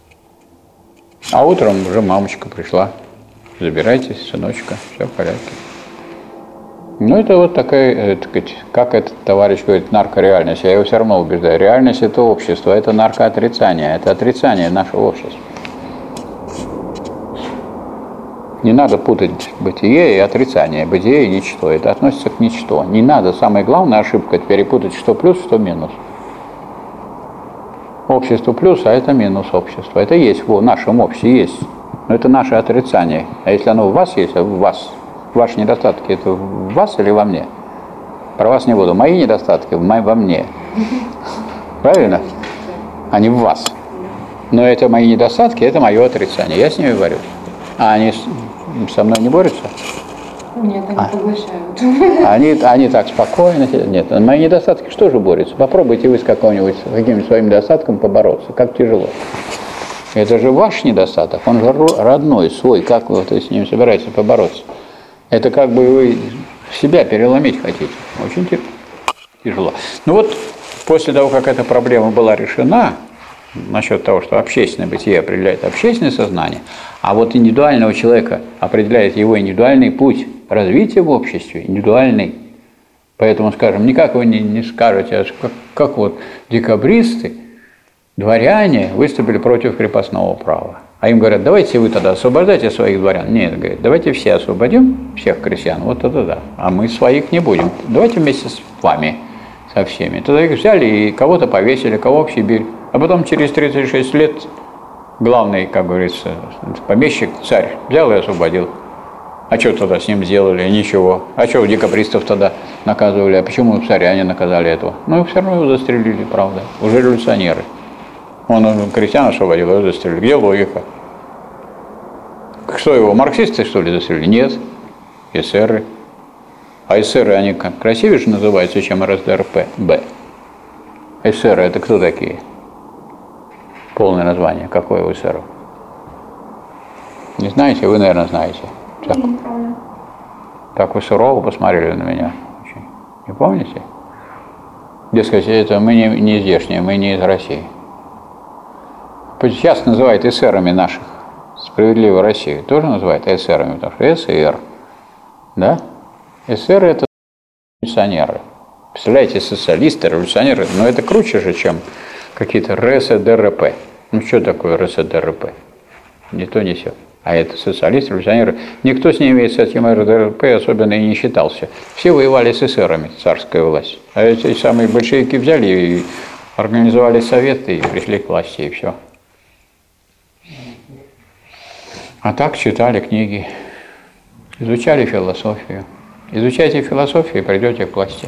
А утром уже мамочка пришла. Забирайте сыночка, все в порядке. Ну, это вот такая, так сказать, как этот товарищ говорит, наркореальность. Я его все равно убеждаю. Реальность – это общество, это наркоотрицание, это отрицание нашего общества. Не надо путать бытие и отрицание. Бытие и ничто. Это относится к ничто. Не надо, самая главная ошибка – это перепутать, что плюс, что минус. Общество плюс, а это минус общества. Это есть в нашем обществе, есть. Но это наше отрицание. А если оно в вас есть, а в вас – ваши недостатки, это в вас или во мне? Про вас не буду. Мои недостатки во мне. Правильно? А не в вас. Но это мои недостатки, это мое отрицание. Я с ними борюсь. А они со мной не борются? Нет, они поглощают. Они так спокойно. Нет, мои недостатки что же борются? Попробуйте вы с каким-нибудь своим недостатком побороться. Как тяжело. Это же ваш недостаток. Он же родной, свой. Как вы с ним собираетесь побороться? Это как бы вы себя переломить хотите. Очень тяжело. Ну вот, после того, как эта проблема была решена, насчет того, что общественное бытие определяет общественное сознание, а вот индивидуального человека определяет его индивидуальный путь развития в обществе, индивидуальный. Поэтому, скажем, никак вы не скажете, а как вот декабристы, дворяне выступили против крепостного права. А им говорят, давайте вы тогда освобождайте своих дворян. Нет, говорят, давайте все освободим, всех крестьян, вот это да. А мы своих не будем. Давайте вместе с вами, со всеми. Тогда их взяли и кого-то повесили, кого в Сибирь. А потом через 36 лет главный, как говорится, помещик, царь, взял и освободил. А что тогда с ним сделали? Ничего. А что декабристов тогда наказывали? А почему царя не наказали этого? Ну, все равно его застрелили, правда. Уже революционеры. Он крестьян освободил, его застрелили. Где логика? Что его, марксисты, что ли, застрелили? Нет. Эсеры. А эсеры, они красивее же называются, чем РСДРП-Б. Эсеры – это кто такие? Полное название. Какое у эсеров? Не знаете? Вы, наверное, знаете. Так вы сурово посмотрели на меня. Не помните? Дескать, это мы не здешние, мы не из России. Сейчас называют эсерами наших. Справедливой России тоже называют эсерами, потому что СССР. Да? СССР – это революционеры. Представляете, социалисты, революционеры, но это круче же, чем какие-то РСДРП. Ну, что такое РСДРП? Ни то, ни сё. А это социалисты, революционеры. Никто с ними, с этим РСДРП, особенно и не считался. Все воевали с эсерами, царская власть. А эти самые большевики взяли и организовали советы, и пришли к власти, и все. А так читали книги, изучали философию. Изучайте философию и придете к власти.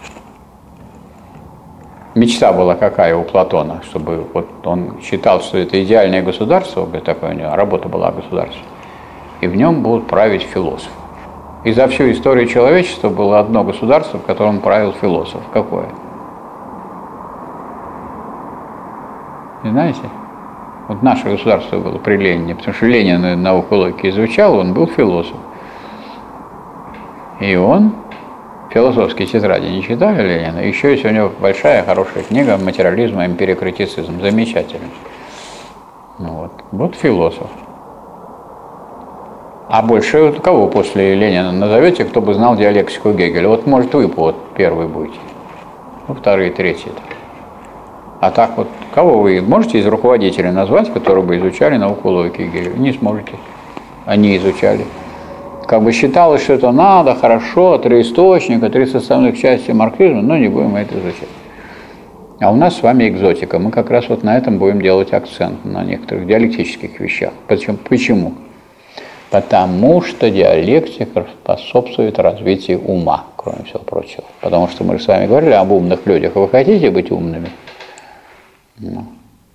Мечта была какая у Платона, чтобы вот он считал, что это идеальное государство, такое у него, работа была государство, и в нем будут править философы. И за всю историю человечества было одно государство, в котором правил философ. Какое? Не знаете? Вот наше государство было при Ленине, потому что Ленин науку логики изучал, он был философ. И он, философские тетради не читали Ленина, еще есть у него большая, хорошая книга «Материализм и эмпирикритицизм», замечательный. Вот философ. А больше кого после Ленина назовете, кто бы знал диалектику Гегеля? Вот, может, вы вот первый будете, ну, вторые, третьи. А так вот, кого вы можете из руководителей назвать, которые бы изучали науку логики Гегеля? Не сможете. Они изучали. Как бы считалось, что это надо, хорошо, 3 источника, 3 составных части марксизма, но не будем это изучать. А у нас с вами экзотика. Мы как раз вот на этом будем делать акцент, на некоторых диалектических вещах. Почему? Потому что диалектика способствует развитию ума, кроме всего прочего. Потому что мы же с вами говорили об умных людях. Вы хотите быть умными? Ну.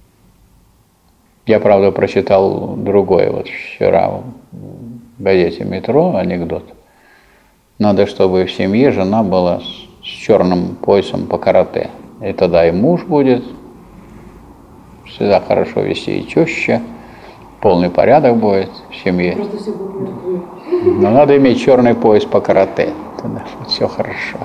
Я, правда, прочитал другое. Вот вчера в газете «Метро» анекдот. Надо, чтобы в семье жена была с черным поясом по карате. И тогда и муж будет всегда хорошо вести и теща. Полный порядок будет в семье. Но надо иметь черный пояс по карате. Тогда все хорошо.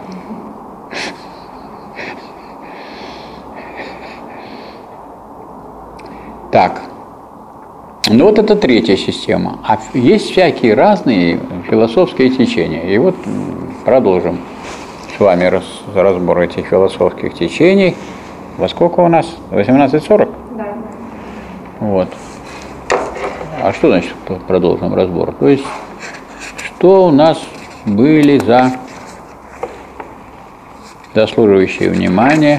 Так. Ну вот это третья система. А есть всякие разные философские течения. И вот продолжим с вами разбор этих философских течений. Во сколько у нас? 18:40? Да. Вот. А что значит продолжим разбор? То есть, что у нас были за заслуживающие внимания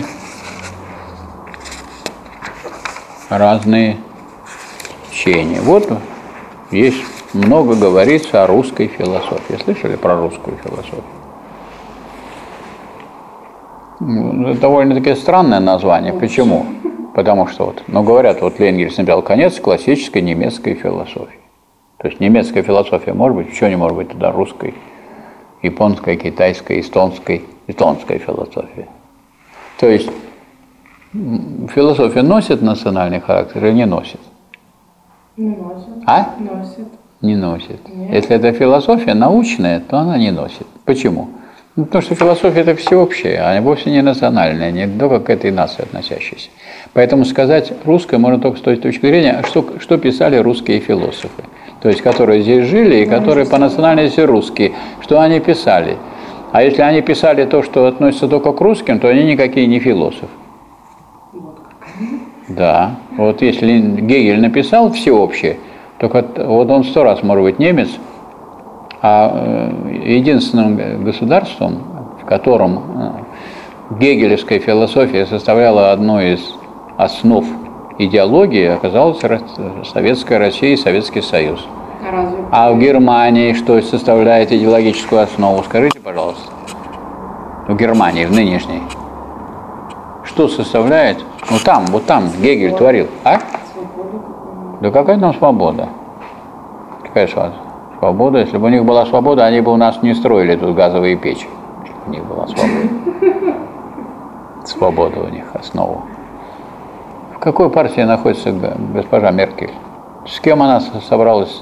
разные течения. Вот есть много говорится о русской философии. Слышали про русскую философию? Это довольно-таки странное название. Почему? Потому что, вот, ну, говорят, вот Энгельс написал конец классической немецкой философии. То есть немецкая философия может быть, что не может быть тогда русской, японской, китайской, эстонской философии. То есть философия носит национальный характер или не носит? Не носит. А? Носит. Не носит. Нет. Если это философия научная, то она не носит. Почему? Ну, потому что философия – это всеобщее, а вовсе не национальная, не только к этой нации относящейся. Поэтому сказать русское можно только с той точки зрения, что писали русские философы. То есть, которые здесь жили и которые по национальности русские. Что они писали. А если они писали то, что относится только к русским, то они никакие не философы. Да. Вот если Гегель написал всеобщее, только вот он 100 раз может быть немец, а единственным государством, в котором гегелевская философия составляла одну из основ идеологии, оказалась Советская Россия и Советский Союз. А в Германии что составляет идеологическую основу? Скажите, пожалуйста. В Германии, в нынешней. Что составляет? Ну там, вот там Гегель творил. А? Да какая там свобода? Какая свобода? Если бы у них была свобода, они бы у нас не строили тут газовые печи. У них была свобода. Свобода у них основа. В какой партии находится госпожа Меркель? С кем она собралась,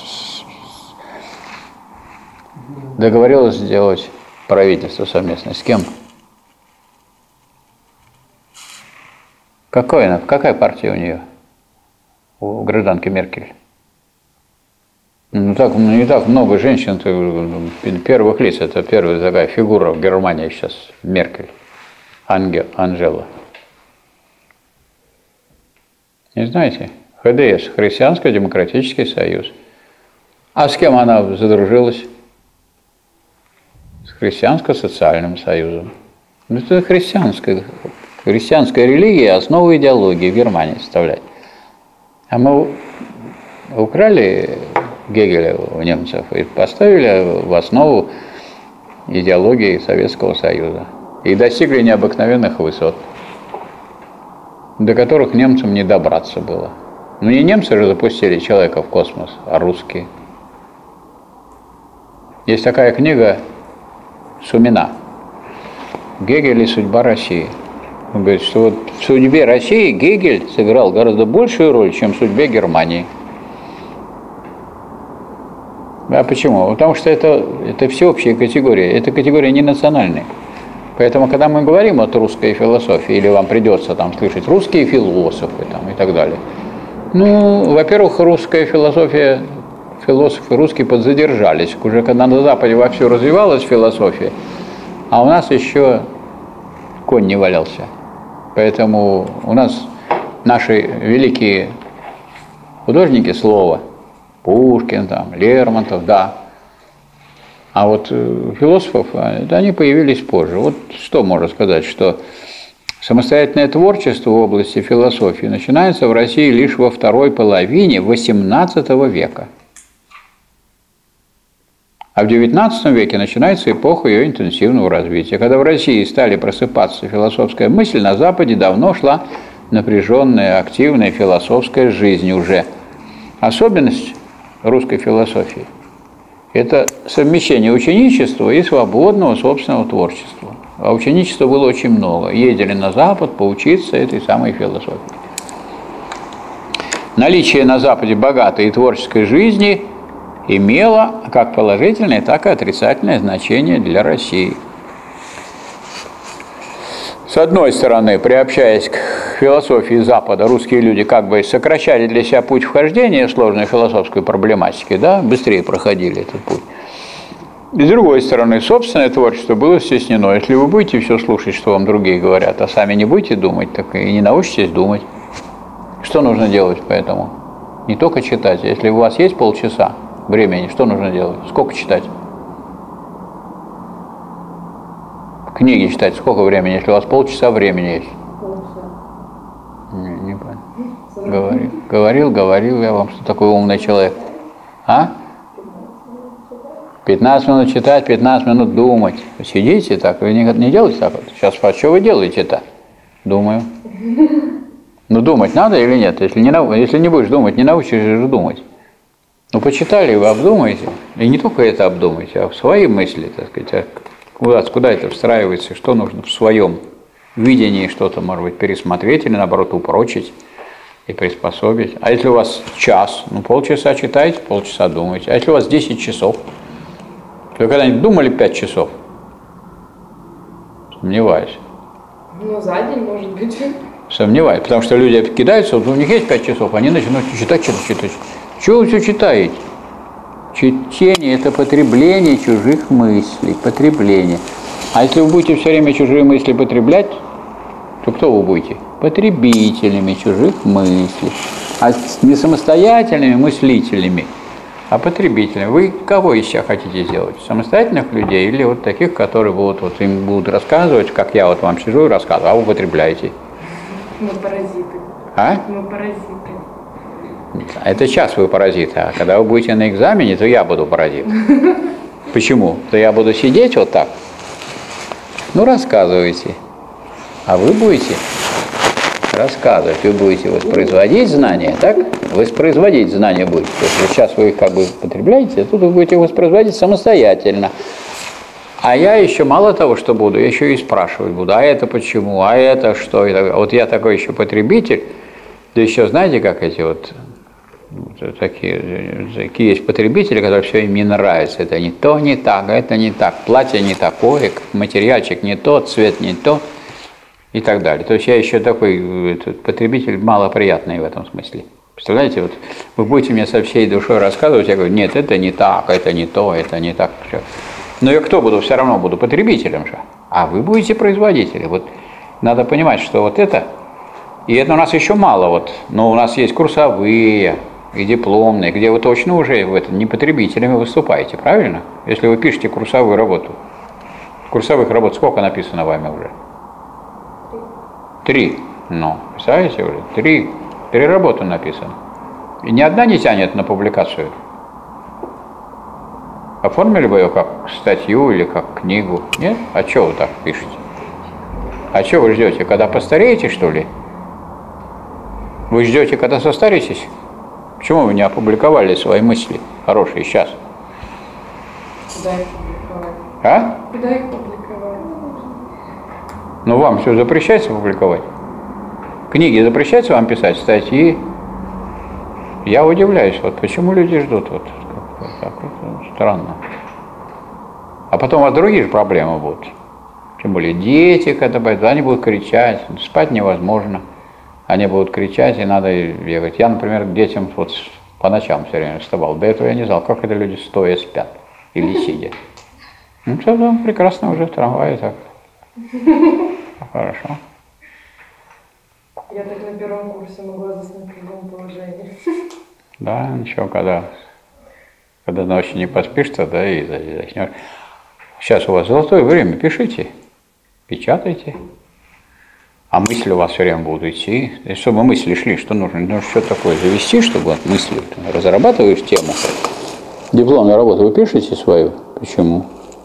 договорилась сделать правительство совместное? С кем? Какая партия у нее? У гражданки Меркель? Не так много женщин, первых лиц, это первая такая фигура в Германии сейчас, Меркель, Анжела. Не знаете? ХДС, Христианско-демократический союз. А с кем она задружилась? С Христианско-социальным союзом. Ну, это христианская религия, основа идеологии в Германии составляет. А мы украли Гегеля у немцев и поставили в основу идеологии Советского Союза. И достигли необыкновенных высот, до которых немцам не добраться было. Ну не немцы же запустили человека в космос, а русские. Есть такая книга Сумина «Гегель и судьба России». Он говорит, что вот в судьбе России Гегель сыграл гораздо большую роль, чем в судьбе Германии. А почему? Потому что это всеобщая категория, это категория не национальная. Поэтому, когда мы говорим о русской философии, или вам придется там слышать русские философы там, и так далее, ну, во-первых, русская философия философы русские подзадержались. Уже когда на Западе вовсю развивалась философия, а у нас еще конь не валялся. Поэтому у нас наши великие художники слова, Пушкин, там, Лермонтов, да. А вот философов, они появились позже. Вот что можно сказать, что самостоятельное творчество в области философии начинается в России лишь во второй половине XVIII века. А в XIX веке начинается эпоха ее интенсивного развития. Когда в России стали просыпаться философская мысль, на Западе давно шла напряженная, активная философская жизнь уже. Особенность русской философии – это совмещение ученичества и свободного собственного творчества. А ученичества было очень много. Ездили на Запад поучиться этой самой философии. Наличие на Западе богатой и творческой жизни имело как положительное, так и отрицательное значение для России. С одной стороны, приобщаясь к философии Запада, русские люди как бы сокращали для себя путь вхождения в сложную философскую проблематику, да, быстрее проходили этот путь. И с другой стороны, собственное творчество было стеснено. Если вы будете все слушать, что вам другие говорят, а сами не будете думать, так и не научитесь думать. Что нужно делать поэтому? Не только читать. Если у вас есть полчаса времени, что нужно делать? Сколько читать? Книги читать сколько времени, если у вас полчаса времени есть? Не понял. Говорил я вам, что такой умный человек. А? 15 минут читать, 15 минут думать. Сидите так, вы не делаете так вот. Сейчас, а что вы делаете-то? Думаю. Ну, думать надо или нет? Если не будешь думать, не научишься же думать. Ну, почитали, вы обдумаете. И не только это обдумаете, а в свои мысли, так сказать. Куда это встраивается, что нужно в своем видении что-то, может быть, пересмотреть или, наоборот, упрочить и приспособить. А если у вас час, ну, полчаса читаете, полчаса думаете. А если у вас 10 часов? Вы когда-нибудь думали 5 часов? Сомневаюсь. Ну, за день, может быть. Сомневаюсь, потому что люди кидаются, вот у них есть 5 часов, они начинают читать. Чего вы все читаете? Чтение – это потребление чужих мыслей, потребление. А если вы будете все время чужие мысли потреблять, то кто вы будете? Потребителями чужих мыслей. А не самостоятельными мыслителями, а потребителями. Вы кого из себя хотите сделать? Самостоятельных людей или вот таких, которые будут им будут рассказывать, как я вот вам сижу и рассказываю, а вы употребляете? Мы паразиты. А? Мы паразиты. Это сейчас вы паразиты, а когда вы будете на экзамене, то я буду паразит. Почему? То я буду сидеть вот так. Ну, рассказывайте. А вы будете рассказывать, вы будете воспроизводить знания, так? Воспроизводить знания будете. То есть сейчас вы их как бы потребляете, а тут вы будете воспроизводить самостоятельно. А я еще мало того, что буду, я еще и спрашивать буду, а это почему, а это что? Вот я такой еще потребитель, да еще знаете, как эти вот такие есть потребители, которые все им не нравится. Это не то, не так, это не так, платье не такое, материальчик не тот, цвет не тот и так далее. То есть я еще такой потребитель малоприятный в этом смысле. Представляете, вот вы будете мне со всей душой рассказывать, я говорю, нет, это не так, это не то, это не так. Все. Но я кто буду? Все равно буду потребителем же. А вы будете производителем. Вот надо понимать, что вот это, и это у нас еще мало, вот, но у нас есть курсовые и дипломные, где вы точно уже не потребителями выступаете, правильно? Если вы пишете курсовую работу. Курсовых работ сколько написано вами уже? 3. Ну, представляете уже? 3 работы написано. И ни одна не тянет на публикацию. Оформили бы ее как статью или как книгу? Нет? А что вы так пишете? А что вы ждете? Когда постареете, что ли? Вы ждете, когда состаритесь? Почему вы не опубликовали свои мысли хорошие сейчас? Куда их публиковать? А? Куда их публиковать? Ну, вам все запрещается публиковать? Книги запрещается вам писать, статьи? Я удивляюсь, вот почему люди ждут вот так вот, странно. А потом у вас другие же проблемы будут. Тем более дети, когда они будут кричать, спать невозможно. Они будут кричать, и надо бегать. Я, например, к детям вот По ночам все время вставал. До этого я не знал, как это люди стоя спят или сидя. Ну, тогда прекрасно уже в трамвае так. Хорошо. Я так на первом курсе могла заснуть в любом положении. Да, ничего, когда ночью не поспишь, тогда и заснешь. Сейчас у вас золотое время, пишите, печатайте. А мысли у вас все время будут идти. И чтобы мысли шли, что нужно? Нужно что-то такое завести, чтобы мысли. Разрабатываешь тему. Дипломную работу вы пишете свою? Почему?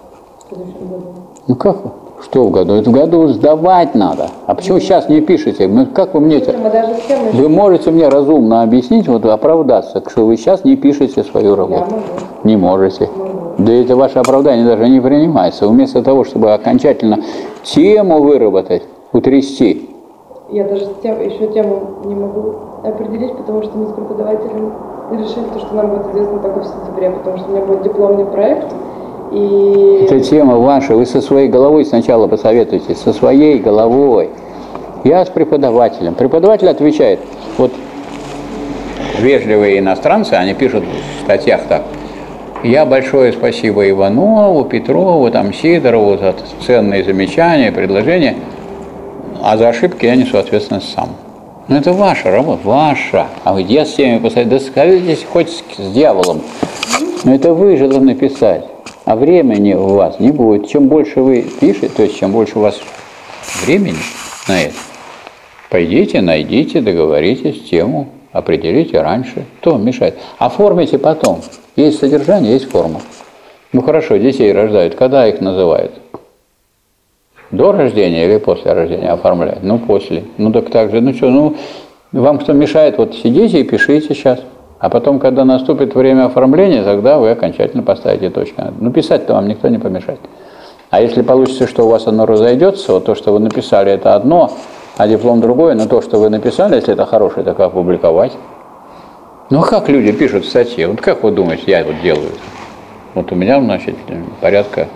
Ну как? Что в году? Это в году сдавать надо. А почему сейчас не пишете? Как вы мне это? Вы можете мне разумно объяснить, вот оправдаться, что вы сейчас не пишете свою работу? Не можете. Да это ваше оправдание даже не принимается. Вместо того, чтобы окончательно тему выработать, утрясти. Я даже еще тему не могу определить, потому что мы с преподавателем решили, что нам будет известно только в сентябре, потому что у меня будет дипломный проект. И... Это тема ваша, вы со своей головой сначала посоветуйтесь, со своей головой. Я с преподавателем. Преподаватель отвечает, вот вежливые иностранцы, они пишут в статьях так: я большое спасибо Иванову, Петрову, там, Сидорову за ценные замечания, предложения, а за ошибки я несу ответственность сам. Ну это ваша работа, ваша. А вы я с теми посоветую, да скажитесь хоть с дьяволом. Но это вы же должны писать. А времени у вас не будет. Чем больше вы пишете, то есть чем больше у вас времени на это, пойдите, найдите, договоритесь, тему, определите раньше. Кто вам мешает? Оформите потом. Есть содержание, есть форма. Ну хорошо, детей рождают. Когда их называют? До рождения или после рождения оформляют? Ну после. Ну так же, ну что, ну вам что мешает? Вот сидите и пишите сейчас. А потом, когда наступит время оформления, тогда вы окончательно поставите точку. Ну, писать-то вам никто не помешает. А если получится, что у вас оно разойдется, вот то, что вы написали, это одно, а диплом другое, но то, что вы написали, если это хорошее, так опубликовать. Ну, а как люди пишут статьи? Вот как вы думаете, я вот делаю? Вот у меня, значит, порядка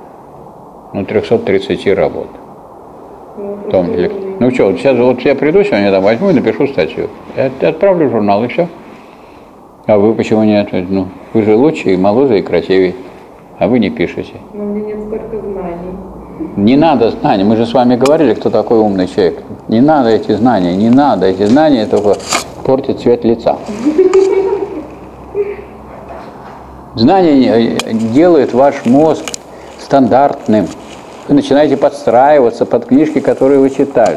330 работ. Ну что, вот сейчас вот я приду сегодня, там возьму и напишу статью. Я отправлю в журнал, и все. А вы почему нет? Ну, вы же лучше, и моложе, и красивее. А вы не пишете. Но у меня нет столько знаний. Не надо знаний. Мы же с вами говорили, кто такой умный человек. Не надо эти знания, не надо. Эти знания только портят цвет лица. Знания делают ваш мозг стандартным. Вы начинаете подстраиваться под книжки, которые вы читали.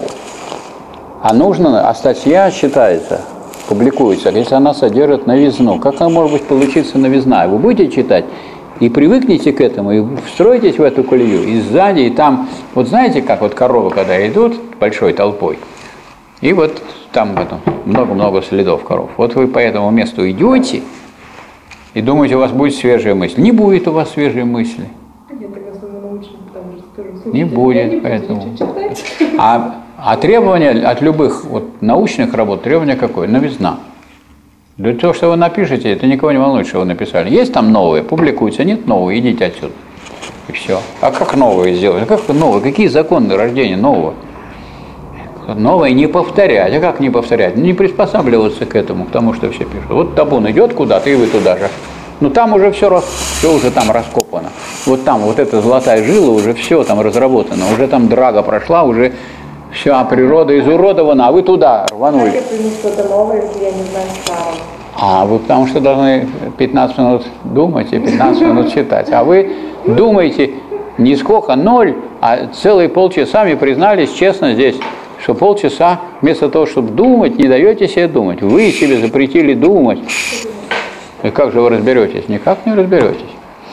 А статья считается, публикуется, если она содержит новизну. Как она может быть получиться новизна? Вы будете читать и привыкнете к этому, и встроитесь в эту колею, и сзади, и там. Вот знаете, как вот коровы, когда идут большой толпой, и вот там много-много следов коров. Вот вы по этому месту идете, и думаете, у вас будет свежая мысль. Не будет у вас свежей мысли. Я тогда своему научнику там же скажу. Не будет, поэтому. А требования от любых вот, научных работ, требования какое? Новизна. Да то, что вы напишете, это никого не волнует, что вы написали. Есть там новые, публикуйте, нет новые, идите отсюда. И все. А как новые сделать? А как новые? Какие законы рождения нового? Новое не повторять. А как не повторять? Не приспосабливаться к этому, к тому, что все пишут. Вот табун идет куда-то, и вы туда же. Ну там уже все уже там раскопано. Вот там вот эта золотая жила, уже все там разработано. Уже там драга прошла, уже вся природа изуродована, а вы туда рванули. Как это не что-то новое, если я не знаю старого? А вы потому что должны 15 минут думать и 15 минут читать. А вы думаете не сколько, 0, а целые полчаса. Сами признались честно здесь, что полчаса вместо того, чтобы думать, не даете себе думать. Вы себе запретили думать. И как же вы разберетесь? Никак не разберетесь.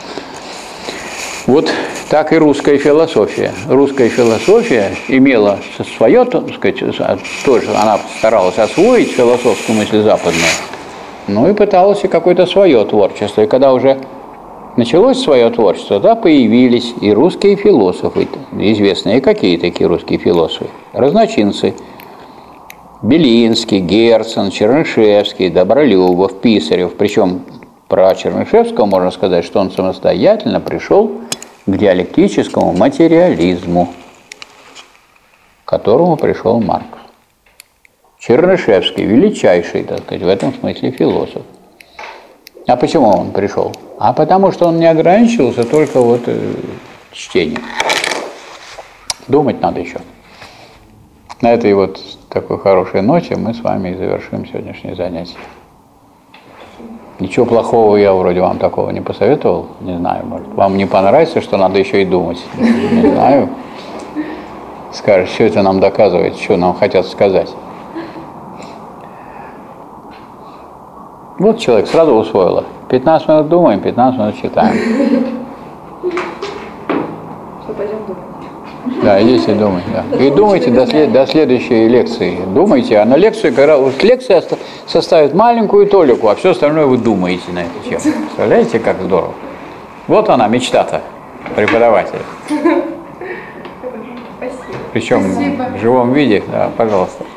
Вот так и русская философия. Русская философия имела свое, так сказать, тоже она старалась освоить философскую мысль западную, ну и пыталась и какое-то свое творчество. И когда уже началось свое творчество, да, появились и русские философы, известные. Какие такие русские философы? Разночинцы. Белинский, Герцен, Чернышевский, Добролюбов, Писарев. Причем про Чернышевского можно сказать, что он самостоятельно пришел к диалектическому материализму, к которому пришел Маркс. Чернышевский – величайший, так сказать, в этом смысле философ. А почему он пришел? А потому что он не ограничивался только вот чтением. Думать надо еще. На этой вот такой хорошей ноте мы с вами и завершим сегодняшнее занятие. Ничего плохого я вроде вам такого не посоветовал. Не знаю, может, вам не понравится, что надо еще и думать. Не знаю. Скажешь, что это нам доказывает, что нам хотят сказать. Вот человек сразу усвоил. 15 минут думаем, 15 минут читаем. Что, пойдем думать? Да, идите думать. Да. И думайте до следующей лекции. Думайте, а на лекцию, когда вот лекция составит маленькую толику, а все остальное вы думаете на эту тему. Представляете, как здорово? Вот она, мечта-то преподавателя. Спасибо. Причем Спасибо. в живом виде. Да, пожалуйста.